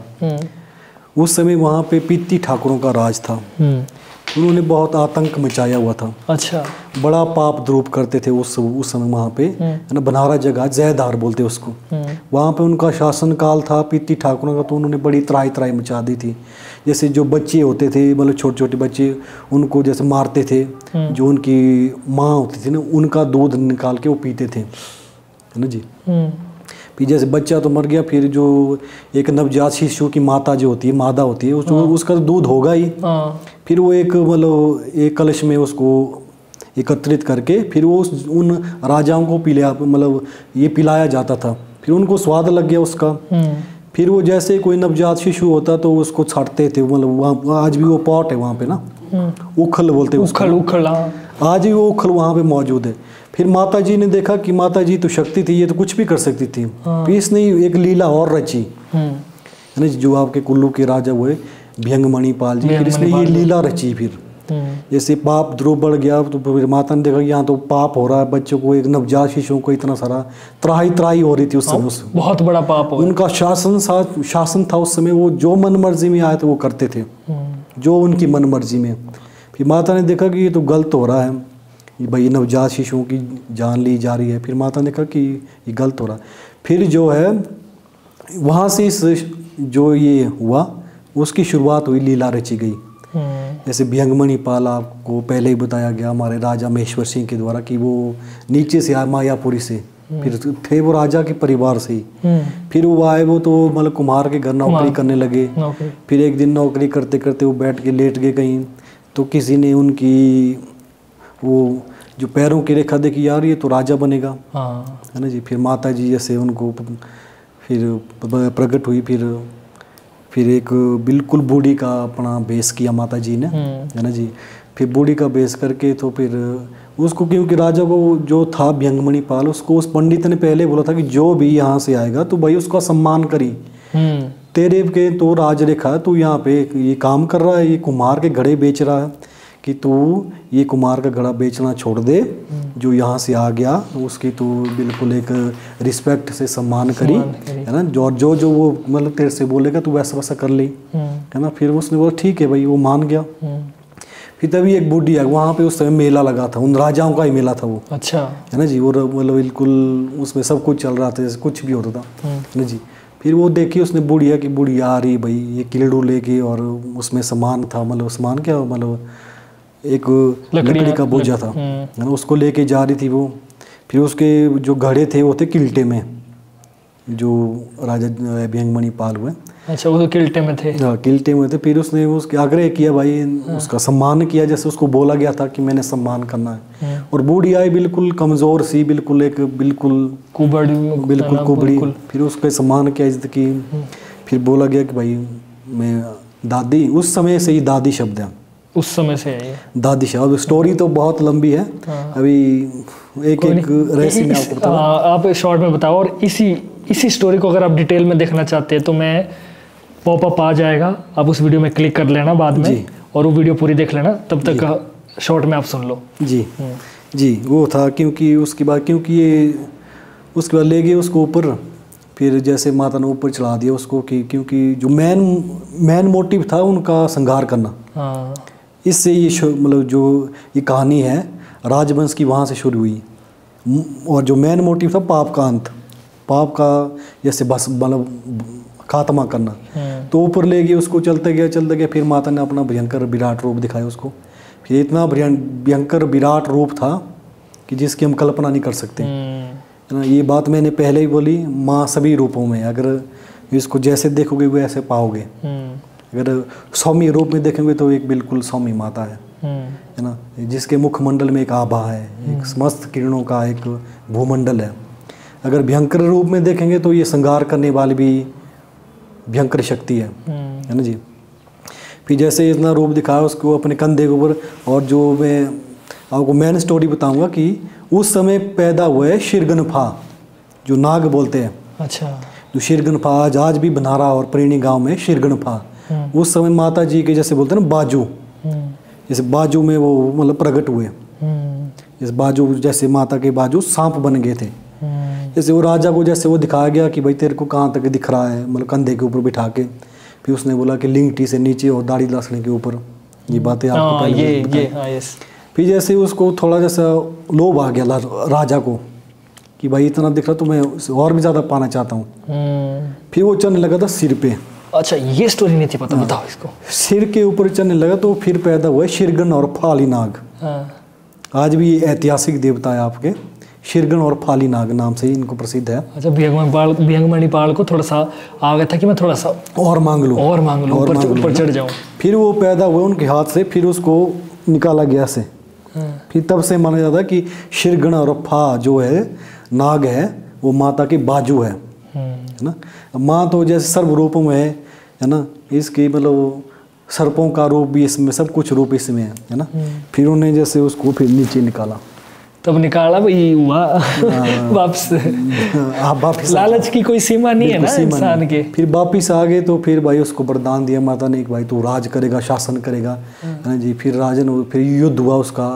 उस समय वहाँ पे पित्ती ठाकुरों का राज था। उन्होंने बहुत आतंक मचाया हुआ था। अच्छा, बड़ा पाप द्रूप करते थे उस समय वहाँ पे, है ना। बनहारा जगह जयदार बोलते उसको। वहाँ पे उनका शासन काल था पित्ती ठाकुरों का, तो उन्होंने बड़ी त्राही त्राही मचा दी थी। जैसे जो बच्चे होते थे, मतलब छोटे छोटे बच्चे, उनको जैसे मारते थे। जो उनकी माँ होती थी ना, उनका दूध निकाल के वो पीते थे, है ना जी। फिर जैसे बच्चा तो मर गया, फिर जो एक नवजात शिशु की माता जो होती है, मादा होती है, उसका तो दूध होगा ही। फिर वो एक मतलब एक कलश में उसको एकत्रित करके फिर वो उन राजाओं को मतलब ये पिलाया जाता था। फिर उनको स्वाद लग गया उसका। फिर वो जैसे कोई नवजात शिशु होता तो उसको छाटते थे, मतलब वहाँ आज भी वो पॉट है वहाँ पे ना, उखल बोलते हैं उसको। उखल हाँ। आज भी वो उखल वहाँ पे मौजूद है। फिर माता जी ने देखा कि माता जी तो शक्ति थी, ये तो कुछ भी कर सकती थी। फिर इसने एक लीला और रची, है ना, जो आपके कुल्लू के राजा हुए भ्यंगमणि पाल जी, फिर इसने ये लीला रची। फिर जैसे पाप ध्रुव बढ़ गया तो फिर माता ने देखा यहाँ तो पाप हो रहा है, बच्चों को, एक नवजात शिशुओं को इतना सारा त्राही हो रही थी उस समय, बहुत बड़ा पाप हो। उनका शासन था उस समय, वो जो मन मर्जी में आए तो वो करते थे, जो उनकी मन मर्जी में। फिर माता ने देखा कि ये तो गलत हो रहा है, भाई नवजात शिशुओं की जान ली जा रही है। फिर माता ने कहा कि ये गलत हो रहा है। फिर जो है वहाँ से इस जो ये हुआ उसकी शुरुआत हुई, लीला रची गई। जैसे भ्यंगमणि पाल आपको पहले ही बताया गया हमारे राजा महेश्वर सिंह के द्वारा कि वो नीचे से आए मायापुरी से, फिर थे वो राजा के परिवार से ही। फिर वो आए, वो तो मतलब कुम्हार के घर नौकरी करने लगे। फिर एक दिन नौकरी करते करते वो बैठ के लेट गए कहीं, तो किसी ने उनकी वो जो पैरों की रेखा देखी, यार ये तो राजा बनेगा, है ना जी। फिर माता जी जैसे उनको फिर प्रकट हुई, फिर एक बिल्कुल बूढ़ी का अपना बेस किया माता जी ने, है ना जी। फिर बूढ़ी का बेस करके तो फिर उसको, क्योंकि राजा को जो था भ्यंगमणि पाल, उसको उस पंडित ने पहले बोला था कि जो भी यहाँ से आएगा तो भाई उसका सम्मान करी, तेरे के तो राज रेखा, तू यहाँ पे ये काम कर रहा है, ये कुम्हार के घड़े बेच रहा है, कि तू ये कुम्हार का घड़ा बेचना छोड़ दे, जो यहाँ से आ गया उसकी तू बिल्कुल एक रिस्पेक्ट से सम्मान करी, है ना। जो वो मतलब तेरे से बोलेगा तू वैसा वैसा कर ली, है ना। फिर उसने बोला ठीक है भाई, वो मान गया। फिर तभी एक बूढ़ी है, वहाँ पे उस समय मेला लगा था, उन राजाओं का ही मेला था वो, अच्छा, है ना जी। वो मतलब बिल्कुल उसमें सब कुछ चल रहा था, जैसे कुछ भी होता था, है ना जी। फिर वो देखी उसने बुढ़िया की बुढ़िया आ रही भाई ये किलड़ू लेके, और उसमें सामान था, मतलब सामान क्या, मतलब एक लकड़ी का बोझा था, है ना, उसको लेके जा रही थी वो। फिर उसके जो घड़े थे वो थे किल्टे में, जो राजा भ्यंगमणि पाल हुए, अच्छा वो किल्टे में थे, हाँ किल्टे में थे। फिर उसने उसके आग्रह किया भाई, उसका सम्मान किया, जैसे उसको बोला गया था कि मैंने सम्मान करना है। और बूढ़ी आई बिल्कुल कमज़ोर सी, बिल्कुल कुबड़ी। फिर उसका सम्मान किया, इज्जत की। फिर बोला गया कि भाई मैं दादी, उस समय से ही दादी शब्द है, उस समय से है दादी शब्द। स्टोरी तो बहुत लंबी है, अभी एक रेसिपी में आपको बताऊं, आप शॉर्ट में बताओ। और इसी स्टोरी को अगर आप डिटेल में देखना चाहते हैं तो मैं पॉपअप आ जाएगा, आप उस वीडियो में क्लिक कर लेना बाद में, और वो वीडियो पूरी देख लेना, तब तक शॉर्ट में आप सुन लो जी। वो था क्योंकि उसके बाद उसके बाद ले गए उसको ऊपर। फिर जैसे माता ने ऊपर चढ़ा दिया उसको, क्योंकि जो मेन मोटिव था उनका संहार करना। इससे ये मतलब जो ये कहानी है राजवंश की, वहाँ से शुरू हुई। और जो मेन मोटिव था पाप का अंत, पाप का जैसे बस मतलब खात्मा करना। तो ऊपर ले गए उसको, चलते गया। फिर माता ने अपना भयंकर विराट रूप दिखाया उसको। फिर इतना भयंकर विराट रूप था कि जिसकी हम कल्पना नहीं कर सकते, है ना। ये बात मैंने पहले ही बोली, माँ सभी रूपों में, अगर इसको जैसे देखोगे वो ऐसे पाओगे। अगर सौम्य रूप में देखेंगे तो एक बिल्कुल सौम्य माता है ना, जिसके मुखमंडल में एक आभा है, एक समस्त किरणों का एक भूमंडल है। अगर भयंकर रूप में देखेंगे तो ये संहार करने वाली भी भयंकर शक्ति है ना जी। फिर जैसे इतना रूप दिखाया उसको अपने कंधे के ऊपर। और जो मैं आपको मेन स्टोरी बताऊंगा कि उस समय पैदा हुआ है शिरगनफा, जो नाग बोलते हैं, अच्छा, जो शिरगनफा आज भी बनारा और प्रेणी गांव में शिरगनफा। उस समय माता जी के जैसे बोलते हैं ना बाजू, जैसे बाजू में वो मतलब प्रकट हुए, जैसे बाजू, जैसे माता के बाजू सांप बन गए थे। जैसे वो राजा को जैसे वो दिखाया गया कि भाई तेरे को कहाँ तक दिख रहा है, मतलब कंधे के ऊपर बिठा के। फिर उसने बोला कि लिंगटी से नीचे और दाढ़ी लसने के ऊपर। ये बातें आपको पहले फिर जैसे उसको थोड़ा जैसा लोभ आ गया राजा को कि भाई इतना दिख रहा तो मैं और भी ज़्यादा पाना चाहता हूँ। फिर वो चढ़ने लगा था सिर पे। अच्छा, ये स्टोरी नहीं थी पता, बताओ इसको। सिर के ऊपर चढ़ने लगा तो फिर पैदा हुआ शिरगन और फाली नाग। आज भी ये ऐतिहासिक देवता है आपके, शिरगन और फाली नाग नाम से इनको प्रसिद्ध है। अच्छा, भ्यंगमणि पाल को थोड़ा सा आ गया था कि मैं थोड़ा सा और मांग लूँ, ऊपर चढ़ जाऊँ। फिर वो पैदा हुए उनके हाथ से, फिर उसको निकाला गया से। फिर तब से माना जाता है कि शिरगन और फा जो है नाग है, वो माता की बाजू है है ना। माँ तो जैसे सर्व रूपों में है ना, इसकी मतलब सर्पों का रूप भी इसमें, सब कुछ रूप इसमें है ना। फिर उन्हें जैसे उसको फिर नीचे निकाला, तब निकाला भाई हुआ वापस। वापिस लालच की कोई सीमा नहीं है ना इंसान के। फिर वापिस आ गए तो फिर भाई उसको वरदान दिया माता ने कि भाई तू राज करेगा, शासन करेगा, है ना जी। फिर राजन, फिर युद्ध हुआ उसका,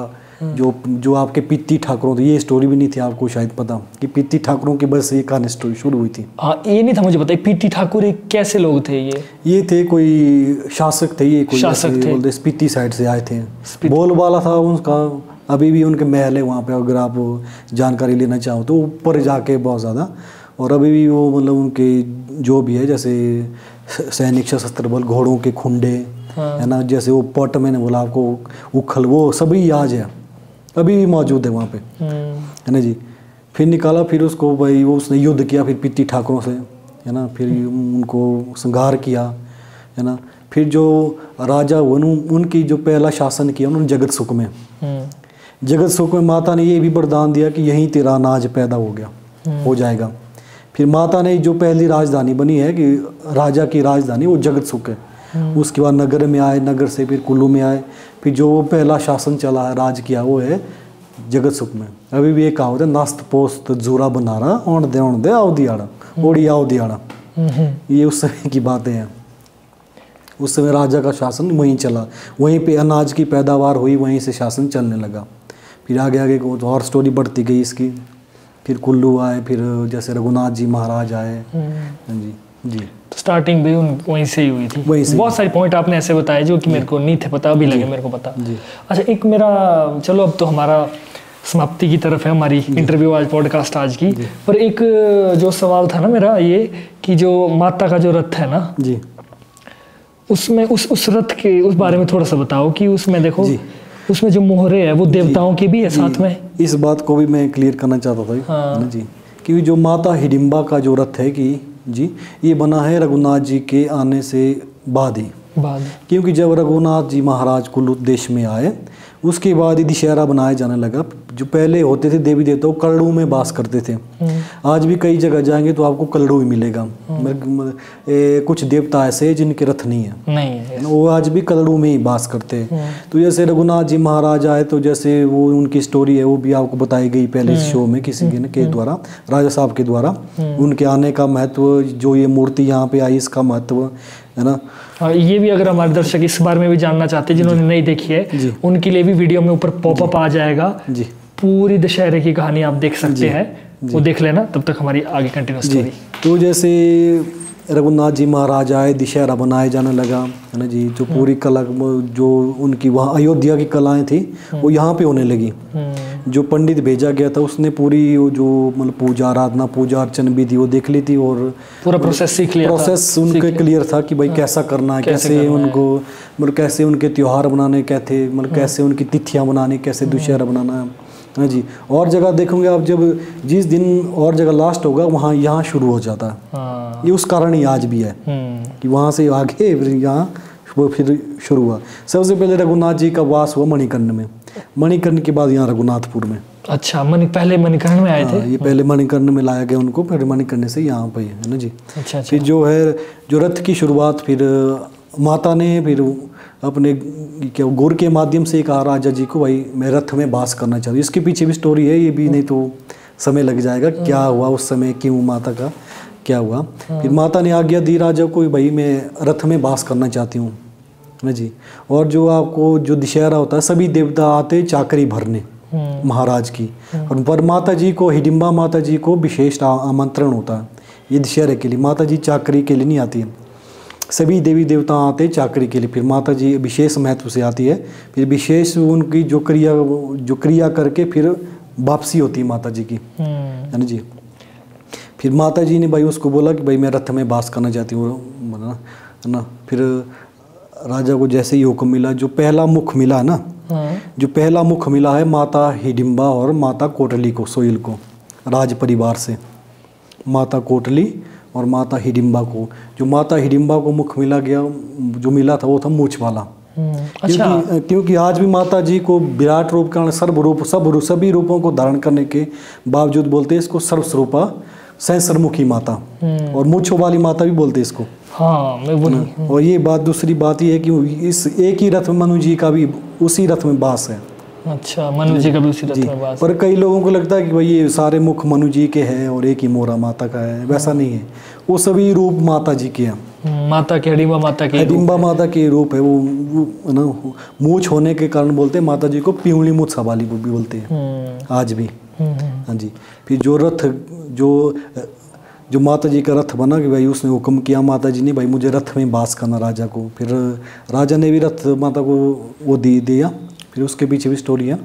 जो आपके पित्ती ठाकुरों थे, ये स्टोरी भी नहीं थी आपको शायद पता कि पित्ती ठाकुरों की बस ये कहानी स्टोरी शुरू हुई थी। हाँ, ये नहीं था मुझे पता। पित्ती ठाकुर कैसे लोग थे ये थे कोई शासक थे, ये कोई शासक थे, बोलते स्पीति साइड से आए थे। बोलबाला था उनका, अभी भी उनके महल है वहाँ पे, अगर आप जानकारी लेना चाहो तो ऊपर जाके बहुत ज़्यादा। और अभी भी वो मतलब उनके जो भी है, जैसे सैनिक सशस्त्र बल, घोड़ों के खुंडे, है ना, जैसे वो पट मैंने बोला आपको, उखल, वो सभी आज है, अभी भी मौजूद है वहाँ पे, है ना जी। फिर निकाला, फिर उसको भाई वो उसने युद्ध किया फिर पित्ती ठाकुरों से, है ना। फिर उनको संहार किया, है ना। फिर जो राजा हुए उनकी जो पहला शासन किया उन्होंने जगत सुख में, जगत सुख में माता ने ये भी वरदान दिया कि यहीं तेरा अनाज पैदा हो गया, हो जाएगा। फिर माता ने जो पहली राजधानी बनी है कि राजा की राजधानी, वो जगत सुख है। उसके बाद नगर में आए, नगर से फिर कुल्लू में आए, फिर जो पहला शासन चला है, राज किया, वो है जगत सुख में। अभी भी एक कहावत है, नास्त पोस्त जूरा बनारा, ओण दे आओ दियाड़ा, ओड़ी आओ दियाड़ा। ये उस समय की बातें हैं। उस समय राजा का शासन वहीं चला, वहीं पे अनाज की पैदावार हुई, वहीं से शासन चलने लगा। फिर आगे आगे को और स्टोरी बढ़ती गई इसकी। फिर कुल्लू आए, फिर जैसे रघुनाथ जी महाराज आए जी जी। स्टार्टिंग भी वहीं से ही हुई थी। बहुत सारी पॉइंट आपने ऐसे बताए जो कि मेरे को नहीं थे पता, अभी लगे मेरे को पता। अच्छा, एक मेरा, चलो अब तो हमारा समाप्ति की तरफ है हमारी इंटरव्यू आज, पॉडकास्ट आज की, पर एक जो सवाल था ना मेरा ये कि जो माता का जो रथ है ना जी, उसमें उस रथ के उस बारे में थोड़ा सा बताओ कि उसमें देखो उसमें जो मोहरे है वो देवताओं के भी है साथ में। इस बात को भी मैं क्लियर करना चाहता था ना जी, कि जो माता हिडिंबा का जो रथ है कि जी, ये बना है रघुनाथ जी के आने से बाद ही, क्योंकि जब रघुनाथ जी महाराज कुल्लू देश में आए उसके बाद ही दशहरा बनाया जाने लगा। जो पहले होते थे देवी देवता वो कलड़ों में वास करते थे। आज भी कई जगह जाएंगे तो आपको कलड़ों ही मिलेगा। कुछ देवता ऐसे हैं जिनके रथ नहीं है, वो आज भी कलड़ों में ही वास करते हैं। तो जैसे रघुनाथ जी महाराज आए तो जैसे वो उनकी स्टोरी है वो भी आपको बताई गई पहले इस शो में किसी के द्वारा, राजा साहब के द्वारा। उनके आने का महत्व, जो ये मूर्ति यहाँ पे आई इसका महत्व, है ना। ये भी अगर हमारे दर्शक इस बारे में भी जानना चाहते हैं जिन्होंने नहीं देखी है, उनके लिए भी वीडियो में ऊपर पॉपअप आ जाएगा जी, पूरी दशहरे की कहानी आप देख सकते हैं, वो देख लेना। तब तक हमारी आगे कंटिन्यू स्टोरी। तो जैसे रघुनाथ जी महाराज आए, दशहरा बनाए जाने लगा, है ना जी। जो पूरी कला, जो उनकी वहाँ अयोध्या की कलाएं थी वो यहाँ पे होने लगी। जो पंडित भेजा गया था उसने पूरी जो मतलब पूजा आराधना, पूजा अर्चन विधि वो देख ली थी और पूरा प्रोसेस सीख लिया, प्रोसेस उनके क्लियर था कि भाई कैसा करना है, कैसे उनको मतलब कैसे उनके त्योहार बनाने कैसे, मतलब कैसे उनकी तिथियाँ बनानी, कैसे दशहरा बनाना है जी। और जगह देखोगे आप, जब जिस दिन और जगह लास्ट होगा वहाँ यहाँ शुरू हो जाता है। ये उस कारण ही आज भी है कि वहाँ से आगे यहाँ वो फिर शुरू हुआ। सबसे पहले रघुनाथ जी का वास हुआ मणिकर्ण में, मणिकर्ण के बाद यहाँ रघुनाथपुर में। अच्छा, पहले मणिकर्ण में आए थे। ये पहले मणिकर्ण में लाया गया उनको, फिर मणिकर्ण से यहाँ पे है ना जी। अच्छा। फिर जो है जो रथ की शुरुआत फिर माता ने फिर अपने क्या गुर के माध्यम से कहा राजा जी को, भाई मैं रथ में वास करना चाहती हूँ। इसके पीछे भी स्टोरी है, ये भी नहीं तो समय लग जाएगा, क्या हुआ उस समय, क्यों माता का क्या हुआ। फिर माता ने आज्ञा दी राजा को, भाई मैं रथ में वास करना चाहती हूँ ना जी। और जो आपको जो दशहरा होता है सभी देवता आते चाकरी भरने महाराज की, और पर माता जी को, हिडिंबा माता जी को विशेष आमंत्रण होता है ये दशहरे के लिए। माता जी चाकरी के लिए नहीं आती है, सभी देवी देवता आते चाकरी के लिए। फिर माता जी विशेष महत्व से आती है, फिर विशेष उनकी जो क्रिया करके फिर वापसी होती है माता जी की, है ना जी। फिर माता जी ने भाई उसको बोला कि भाई मैं रथ में वास करना चाहती हूँ, है ना। फिर राजा को जैसे ही हुक्म मिला, जो पहला मुख मिला ना, जो पहला मुख मिला है माता हिडिंबा और माता कोटली को, सोइल को, राज परिवार से माता कोटली और माता हिडिंबा को। जो माता हिडिंबा को मुख मिला गया, जो मिला था वो था मूछ वाला। अच्छा। क्योंकि आज भी माता जी को विराट रूप का, सर्व रूप, सभी रूपों को धारण करने के बावजूद बोलते हैं इसको सर्वस्वरूपा सैंसरमुखी माता और मूंछों वाली माता भी बोलते हैं इसको। हाँ मैं वही। और ये बात, दूसरी बात ये है कि इस एक ही रथ में मनु जी का भी उसी रथ में वास है। अच्छा, मनु जी का भी उसी रथ में वास। पर कई लोगों को लगता है कि भाई ये सारे मुख मनु जी के हैं और एक ही मोरा माता का है, वैसा नहीं है। वो सभी रूप माता जी के हैं। माता के हिडिंबा माता के हिडिंबा माता के रूप है वो ना। मूछ होने के कारण बोलते हैं माता जी को पिउली मूछ वाली भी बोलते हैं आज भी। हाँ जी। फिर जो रथ जो माता जी का रथ बना कि भाई उसने हुक्म किया माता जी ने, भाई मुझे रथ में वास करना राजा को। फिर राजा ने भी रथ माता को वो दिया। फिर उसके पीछे भी स्टोरी है।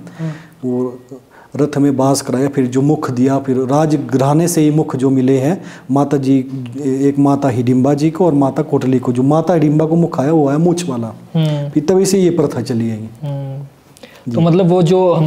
वो रथ में वास कराया, फिर जो मुख दिया, फिर राजघराने से ही मुख जो मिले हैं माता जी, एक माता हिडिंबा जी को और माता कोटली को। जो माता हिडिंबा को मुख आया वो है मूछ वाला। फिर तभी से ये प्रथा चली है। तो मतलब वो जो हम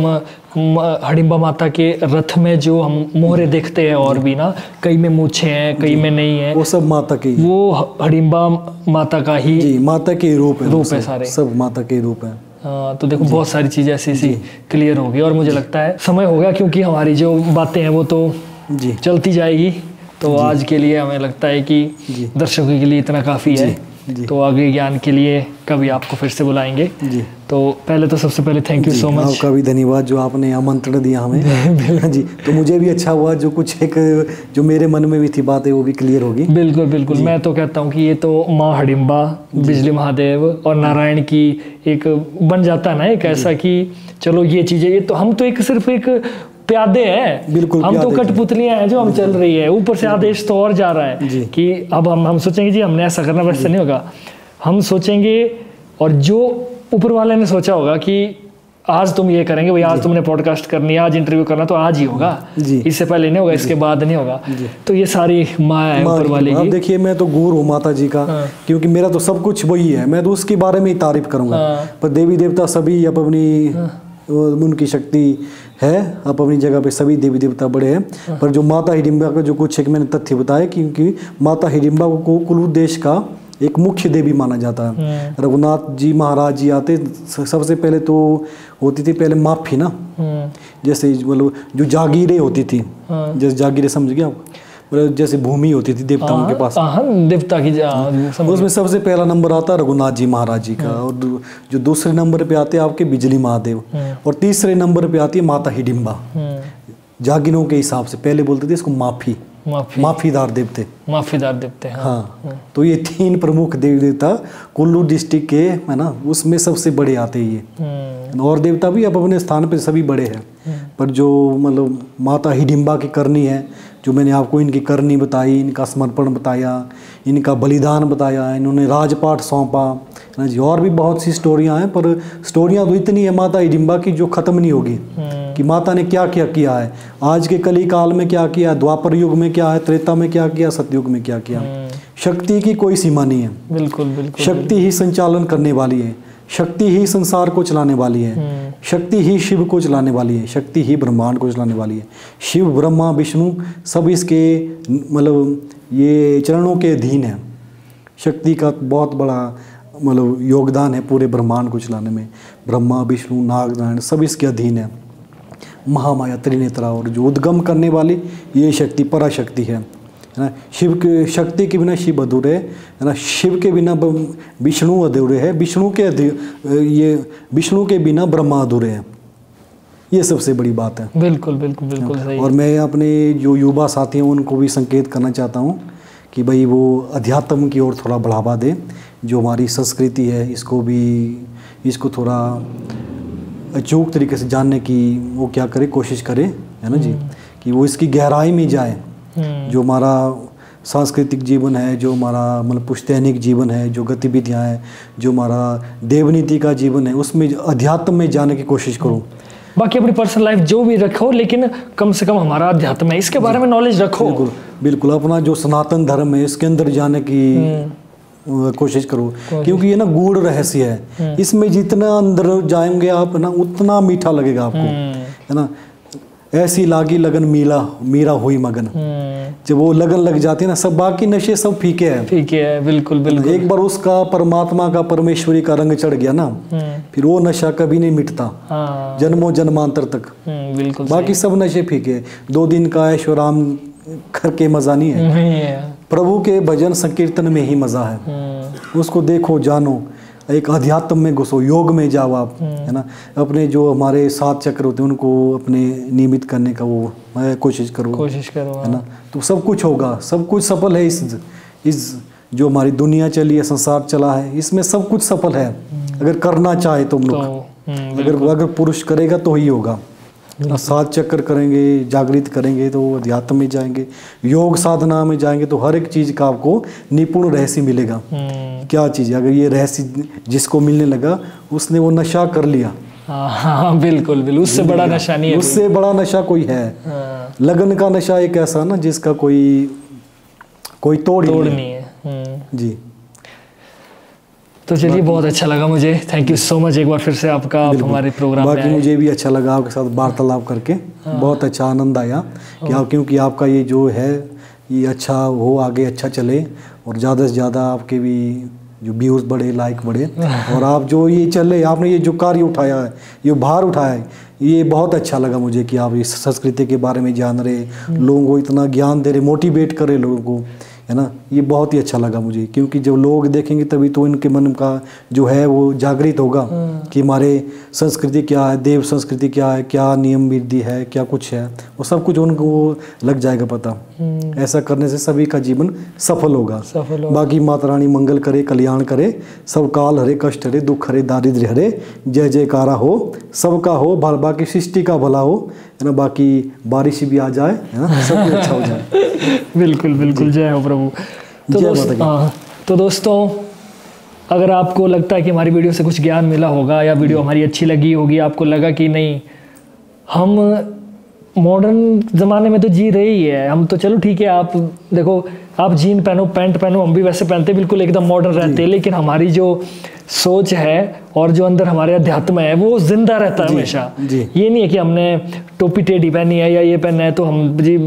हिडिंबा माता के रथ में जो हम मोहरे देखते हैं और भी ना, कई में मूछे हैं कई में नहीं है, वो सब माता के, वो हिडिंबा माता का ही जी, माता के रूप है सारे, सब माता के रूप है। तो देखो बहुत सारी चीज़ें ऐसी क्लियर हो गई। और मुझे लगता है समय हो गया, क्योंकि हमारी जो बातें हैं वो तो जी चलती जाएगी। तो आज के लिए हमें लगता है कि दर्शकों के लिए इतना काफ़ी है। तो आगे ज्ञान के लिए कभी आपको फिर से बुलाएंगे जी। तो पहले तो सबसे पहले थैंक यू सो मच, आपका भी धन्यवाद जो आपने आमंत्रण दिया हमें। जी, तो मुझे भी अच्छा हुआ, जो कुछ एक जो मेरे मन में भी थी बातें वो भी क्लियर होगी। बिल्कुल बिल्कुल। मैं तो कहता हूँ कि ये तो माँ हिडिंबा, बिजली महादेव और नारायण की एक बन जाता है ना एक ऐसा कि चलो ये चीज़ें, ये तो हम तो एक सिर्फ एक प्यादे हैं, बिल्कुल हम तो कठपुतलियां हैं जो हम चल रही है। ऊपर से आदेश तो और जा रहा है कि अब हम सोचेंगे जी हमने ऐसा करना, वैसा नहीं होगा। हम सोचेंगे और जो ऊपर वाले ने सोचा होगा कि आज तुम ये करेंगे भाई, आज तुमने पॉडकास्ट करनी है, आज इंटरव्यू करना, तो आज ही होगा, इससे पहले नहीं होगा, इसके बाद नहीं होगा। तो ये सारी माया है ऊपर वाले की। देखिए मैं तो गुरु हूँ माता जी का, क्योंकि मेरा तो सब कुछ वही है, मैं तो उसके बारे में ही तारीफ करूंगा। पर देवी देवता सभी अपनी उनकी शक्ति है, अब अपनी जगह पे सभी देवी देवता बड़े हैं। पर जो माता हिडिंबा का जो कुछ एक मैंने तथ्य बताया, क्योंकि माता हिडिंबा को कुल देश का एक मुख्य देवी माना जाता है। रघुनाथ जी महाराज जी आते, सबसे पहले तो होती थी पहले माफी ना, जैसे मतलब जो जागीरें होती थी, जैसे जागीरें समझ गए आप, मतलब जैसे भूमि होती थी देवताओं के पास, देवता की उसमें सबसे पहला नंबर आता है रघुनाथ जी महाराज जी का। और जो दूसरे नंबर पे आते हैं आपके बिजली महादेव, और तीसरे नंबर पे आती है माता हिडिंबा। जागीरों के हिसाब से पहले बोलते थे इसको माफीदार देवते, हाँ। तो ये 3 प्रमुख देवी देवता कुल्लू डिस्ट्रिक्ट के है ना, उसमें सबसे बड़े आते हैं ये। और देवता भी अब अपने स्थान पे सभी बड़े हैं, पर जो मतलब माता हिडिंबा की करनी है, जो मैंने आपको इनकी करनी बताई, इनका समर्पण बताया, इनका बलिदान बताया, इन्होंने राजपाट सौंपा ना जी। और भी बहुत सी स्टोरियां हैं, पर स्टोरियां तो इतनी है माता हिडिंबा की जो ख़त्म नहीं होगी कि माता ने क्या क्या किया है, आज के कली काल में क्या किया, द्वापर युग में क्या है, त्रेता में क्या किया, सतयुग में क्या किया। शक्ति की कोई सीमा नहीं है, बिल्कुल बिल्कुल। शक्ति ही संचालन करने वाली है, शक्ति ही संसार को चलाने वाली है, शक्ति ही शिव को चलाने वाली है, शक्ति ही ब्रह्मांड को चलाने वाली है। शिव ब्रह्मा विष्णु सब इसके मतलब ये चरणों के अधीन है। शक्ति का बहुत बड़ा मतलब योगदान है पूरे ब्रह्मांड को चलाने में। ब्रह्मा विष्णु नाग नारायण सब इसके अधीन है। महामाया त्रिनेत्रा और जो उद्गम करने वाली ये शक्ति पराशक्ति है ना। शिव के शक्ति के बिना शिव अधूरे है ना, शिव के बिना विष्णु अधूरे है, विष्णु के बिना ब्रह्मा अधूरे है। ये सबसे बड़ी बात है। बिल्कुल बिल्कुल बिल्कुल सही। और मैं अपने जो युवा साथी हैं उनको भी संकेत करना चाहता हूँ कि भाई वो अध्यात्म की ओर थोड़ा बढ़ावा दें। जो हमारी संस्कृति है इसको थोड़ा अचूक तरीके से जानने की वो क्या करे, कोशिश करे, है ना जी, कि वो इसकी गहराई में जाए। जो हमारा सांस्कृतिक जीवन है, जो हमारा मतलब पुश्तैनिक जीवन है, जो गतिविधियां हैं, जो हमारा देवनीति का जीवन है, उसमें अध्यात्म में जाने की कोशिश करो। बाकी अपनी पर्सनल लाइफ जो भी रखो, लेकिन कम से कम हमारा अध्यात्म है इसके बारे में नॉलेज रखो। बिल्कुल बिल्कुल। अपना जो सनातन धर्म है इसके अंदर जाने की कोशिश करो, क्योंकि ये ना गूढ़ रहस्य है। इसमें जितना अंदर जाएंगे आप ना उतना मीठा लगेगा आपको, है ना। ऐसी लागी लगन मीरा हुई मगन। जब वो लगन लग जाती है ना, सब बाकी नशे सब फीके हैं। बिल्कुल बिल्कुल। एक बार उसका परमात्मा का परमेश्वरी का रंग चढ़ गया ना, फिर वो नशा कभी नहीं मिटता जन्मों जन्मांतर तक। बिल्कुल। बाकी सब नशे फीके। 2 दिन का ऐशो आराम करके मजा नहीं है, नहीं है। प्रभु के भजन संकीर्तन में ही मजा है। उसको देखो, जानो, एक अध्यात्म में घुसो, योग में जाओ आप, है ना। अपने जो हमारे 7 चक्र होते हैं उनको अपने नियमित करने का वो कोशिश करो, है ना। तो सब कुछ होगा, सब कुछ सफल है। इस जो हमारी दुनिया चली है, संसार चला है, इसमें सब कुछ सफल है अगर करना चाहे तो मनुष्य। अगर पुरुष करेगा तो ही होगा। 7 चक्कर करेंगे, जागृत करेंगे तो अध्यात्म में जाएंगे, योग साधना में जाएंगे तो हर एक चीज का आपको निपुण रहस्य मिलेगा। क्या चीज है, अगर ये रहस्य जिसको मिलने लगा उसने वो नशा कर लिया। हाँ बिल्कुल बिल्कुल, उससे बड़ा नशा नहीं है, उससे बड़ा नशा कोई है। लगन का नशा एक ऐसा ना जिसका कोई तोड़ नहीं है। जी, तो चलिए, बहुत अच्छा लगा मुझे। थैंक यू सो मच एक बार फिर से आपका हमारे प्रोग्राम में। बाकी मुझे भी अच्छा लगा आपके साथ वार्तालाप करके, बहुत अच्छा आनंद आया क्योंकि आपका ये जो है ये अच्छा हो, आगे अच्छा चले और ज़्यादा से ज़्यादा आपके भी जो व्यूज़ बढ़े, लाइक बढ़े। और आप जो ये चले, आपने ये जो कार्य उठाया है, ये भार उठाया है, ये बहुत अच्छा लगा मुझे कि आप इस संस्कृति के बारे में जान रहे, लोगों को इतना ज्ञान दे रहे, मोटिवेट कर रहे लोगों को, है ना। ये बहुत ही अच्छा लगा मुझे, क्योंकि जब लोग देखेंगे तभी तो इनके मन का जो है वो जागृत होगा कि हमारे संस्कृति क्या है, देव संस्कृति क्या है, क्या नियम विधि है, क्या कुछ है, वो सब कुछ उनको लग जाएगा पता। ऐसा करने से सभी का जीवन सफल होगा। बाकी माता रानी मंगल करे, कल्याण करे, सब काल हरे, कष्ट हरे, दुख हरे, दारिद्र्य हरे, जय जयकारा हो, सबका हो, बाकी सृष्टि का भला हो, है ना। बाकी बारिश भी आ जाए, है ना, सब कुछ अच्छा हो जाए। बिल्कुल बिल्कुल, जय हो प्रभु। तो दोस्तों, अगर आपको लगता है कि हमारी वीडियो से कुछ ज्ञान मिला होगा या वीडियो हमारी अच्छी लगी होगी, आपको लगा कि नहीं हम मॉडर्न ज़माने में तो जी रहे ही है, हम तो चलो ठीक है, आप देखो, आप जीन पहनो, पैंट पहनो, हम भी वैसे पहनते, बिल्कुल एकदम मॉडर्न रहते हैं, लेकिन हमारी जो सोच है और जो अंदर हमारे अध्यात्म है वो जिंदा रहता है हमेशा। ये नहीं है कि हमने टोपी टेढ़ी पहनी है या ये पहना है तो हम जी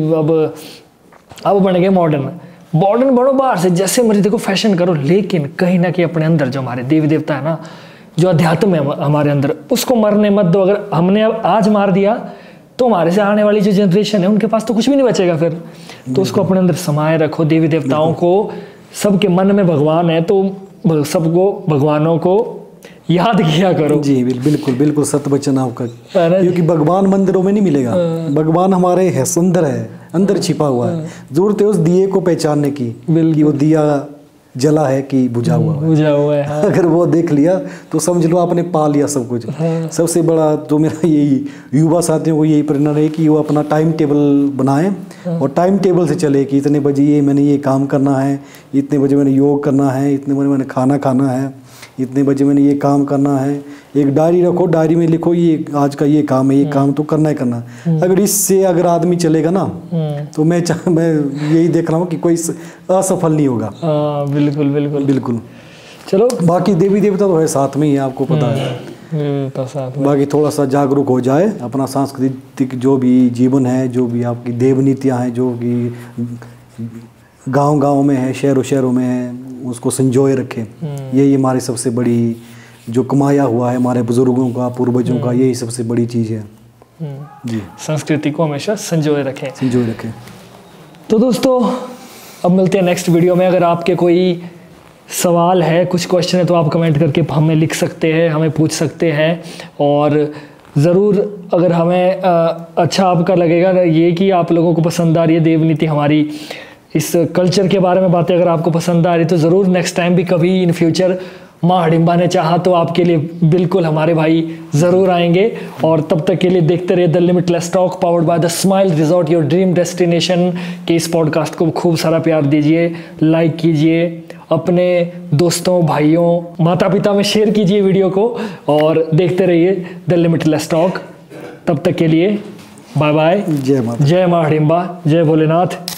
अब बन गए मॉडर्न बनो, बाहर से जैसे मर्जी देखो, फैशन करो, लेकिन कहीं ना कहीं अपने अंदर जो हमारे देवी देवता है ना, जो अध्यात्म है हमारे अंदर, उसको मरने मत दो। अगर हमने अब आज मार दिया तो हमारे से आने वाली जो जनरेशन है उनके पास तो कुछ भी नहीं बचेगा फिर। तो उसको अपने अंदर समाये रखो, देवी देवताओं को, सबके मन में भगवान है तो सबको भगवानों को याद किया करो। जी बिल्कुल बिल्कुल, सत्य वचन आपका, क्योंकि भगवान मंदिरों में नहीं मिलेगा, भगवान हमारे अंदर है, अंदर छिपा हुआ है। जरूरत है उस दिए को पहचानने की कि वो दिया जला है कि बुझा हुआ है। हाँ। अगर वो देख लिया तो समझ लो आपने पा लिया सब कुछ। हाँ। सबसे बड़ा तो मेरा यही युवा साथियों को यही प्रेरणा है कि वो अपना टाइम टेबल बनाएं। हाँ। और टाइम टेबल से चले कि इतने बजे मैंने ये काम करना है, इतने बजे मैंने योग करना है, इतने बजे मैंने खाना खाना है, इतने बजे मैंने ये काम करना है। एक डायरी रखो, डायरी में लिखो ये आज का ये काम है, ये काम तो करना ही करना। अगर इससे अगर आदमी चलेगा ना तो मैं यही देख रहा हूँ कि कोई असफल नहीं होगा। बिल्कुल बिल्कुल बिल्कुल। चलो, बाकी देवी देवता तो है साथ में ही, आपको पता है। बाकी थोड़ा सा जागरूक हो जाए, अपना सांस्कृतिक जो भी जीवन है, जो भी आपकी देव नीतियाँ हैं, जो कि गांव में है, शहरों में है, उसको संजोए रखें। यही हमारी सबसे बड़ी जो कमाया हुआ है हमारे बुजुर्गों का, पूर्वजों का, यही सबसे बड़ी चीज़ है। जी, संस्कृति को हमेशा संजोए रखें। तो दोस्तों, अब मिलते हैं नेक्स्ट वीडियो में। अगर आपके कोई सवाल है, कुछ क्वेश्चन है, तो आप कमेंट करके हमें लिख सकते हैं, हमें पूछ सकते हैं। और ज़रूर अगर हमें अच्छा आपका लगेगा ये कि आप लोगों को पसंद आ रही है देवनीति, हमारी इस कल्चर के बारे में बातें अगर आपको पसंद आ रही तो ज़रूर नेक्स्ट टाइम भी कभी इन फ्यूचर माँ हडिम्बा ने चाहा तो आपके लिए बिल्कुल हमारे भाई ज़रूर आएंगे। और तब तक के लिए देखते रहिए the limitless talk powered by the smile resort, your dream destination के इस पॉडकास्ट को खूब सारा प्यार दीजिए, लाइक कीजिए, अपने दोस्तों, भाइयों, माता पिता में शेयर कीजिए वीडियो को और देखते रहिए द लिमिटलेस टॉक। तब तक के लिए बाय बाय। जय माँ हडिम्बा, जय भोलेनाथ।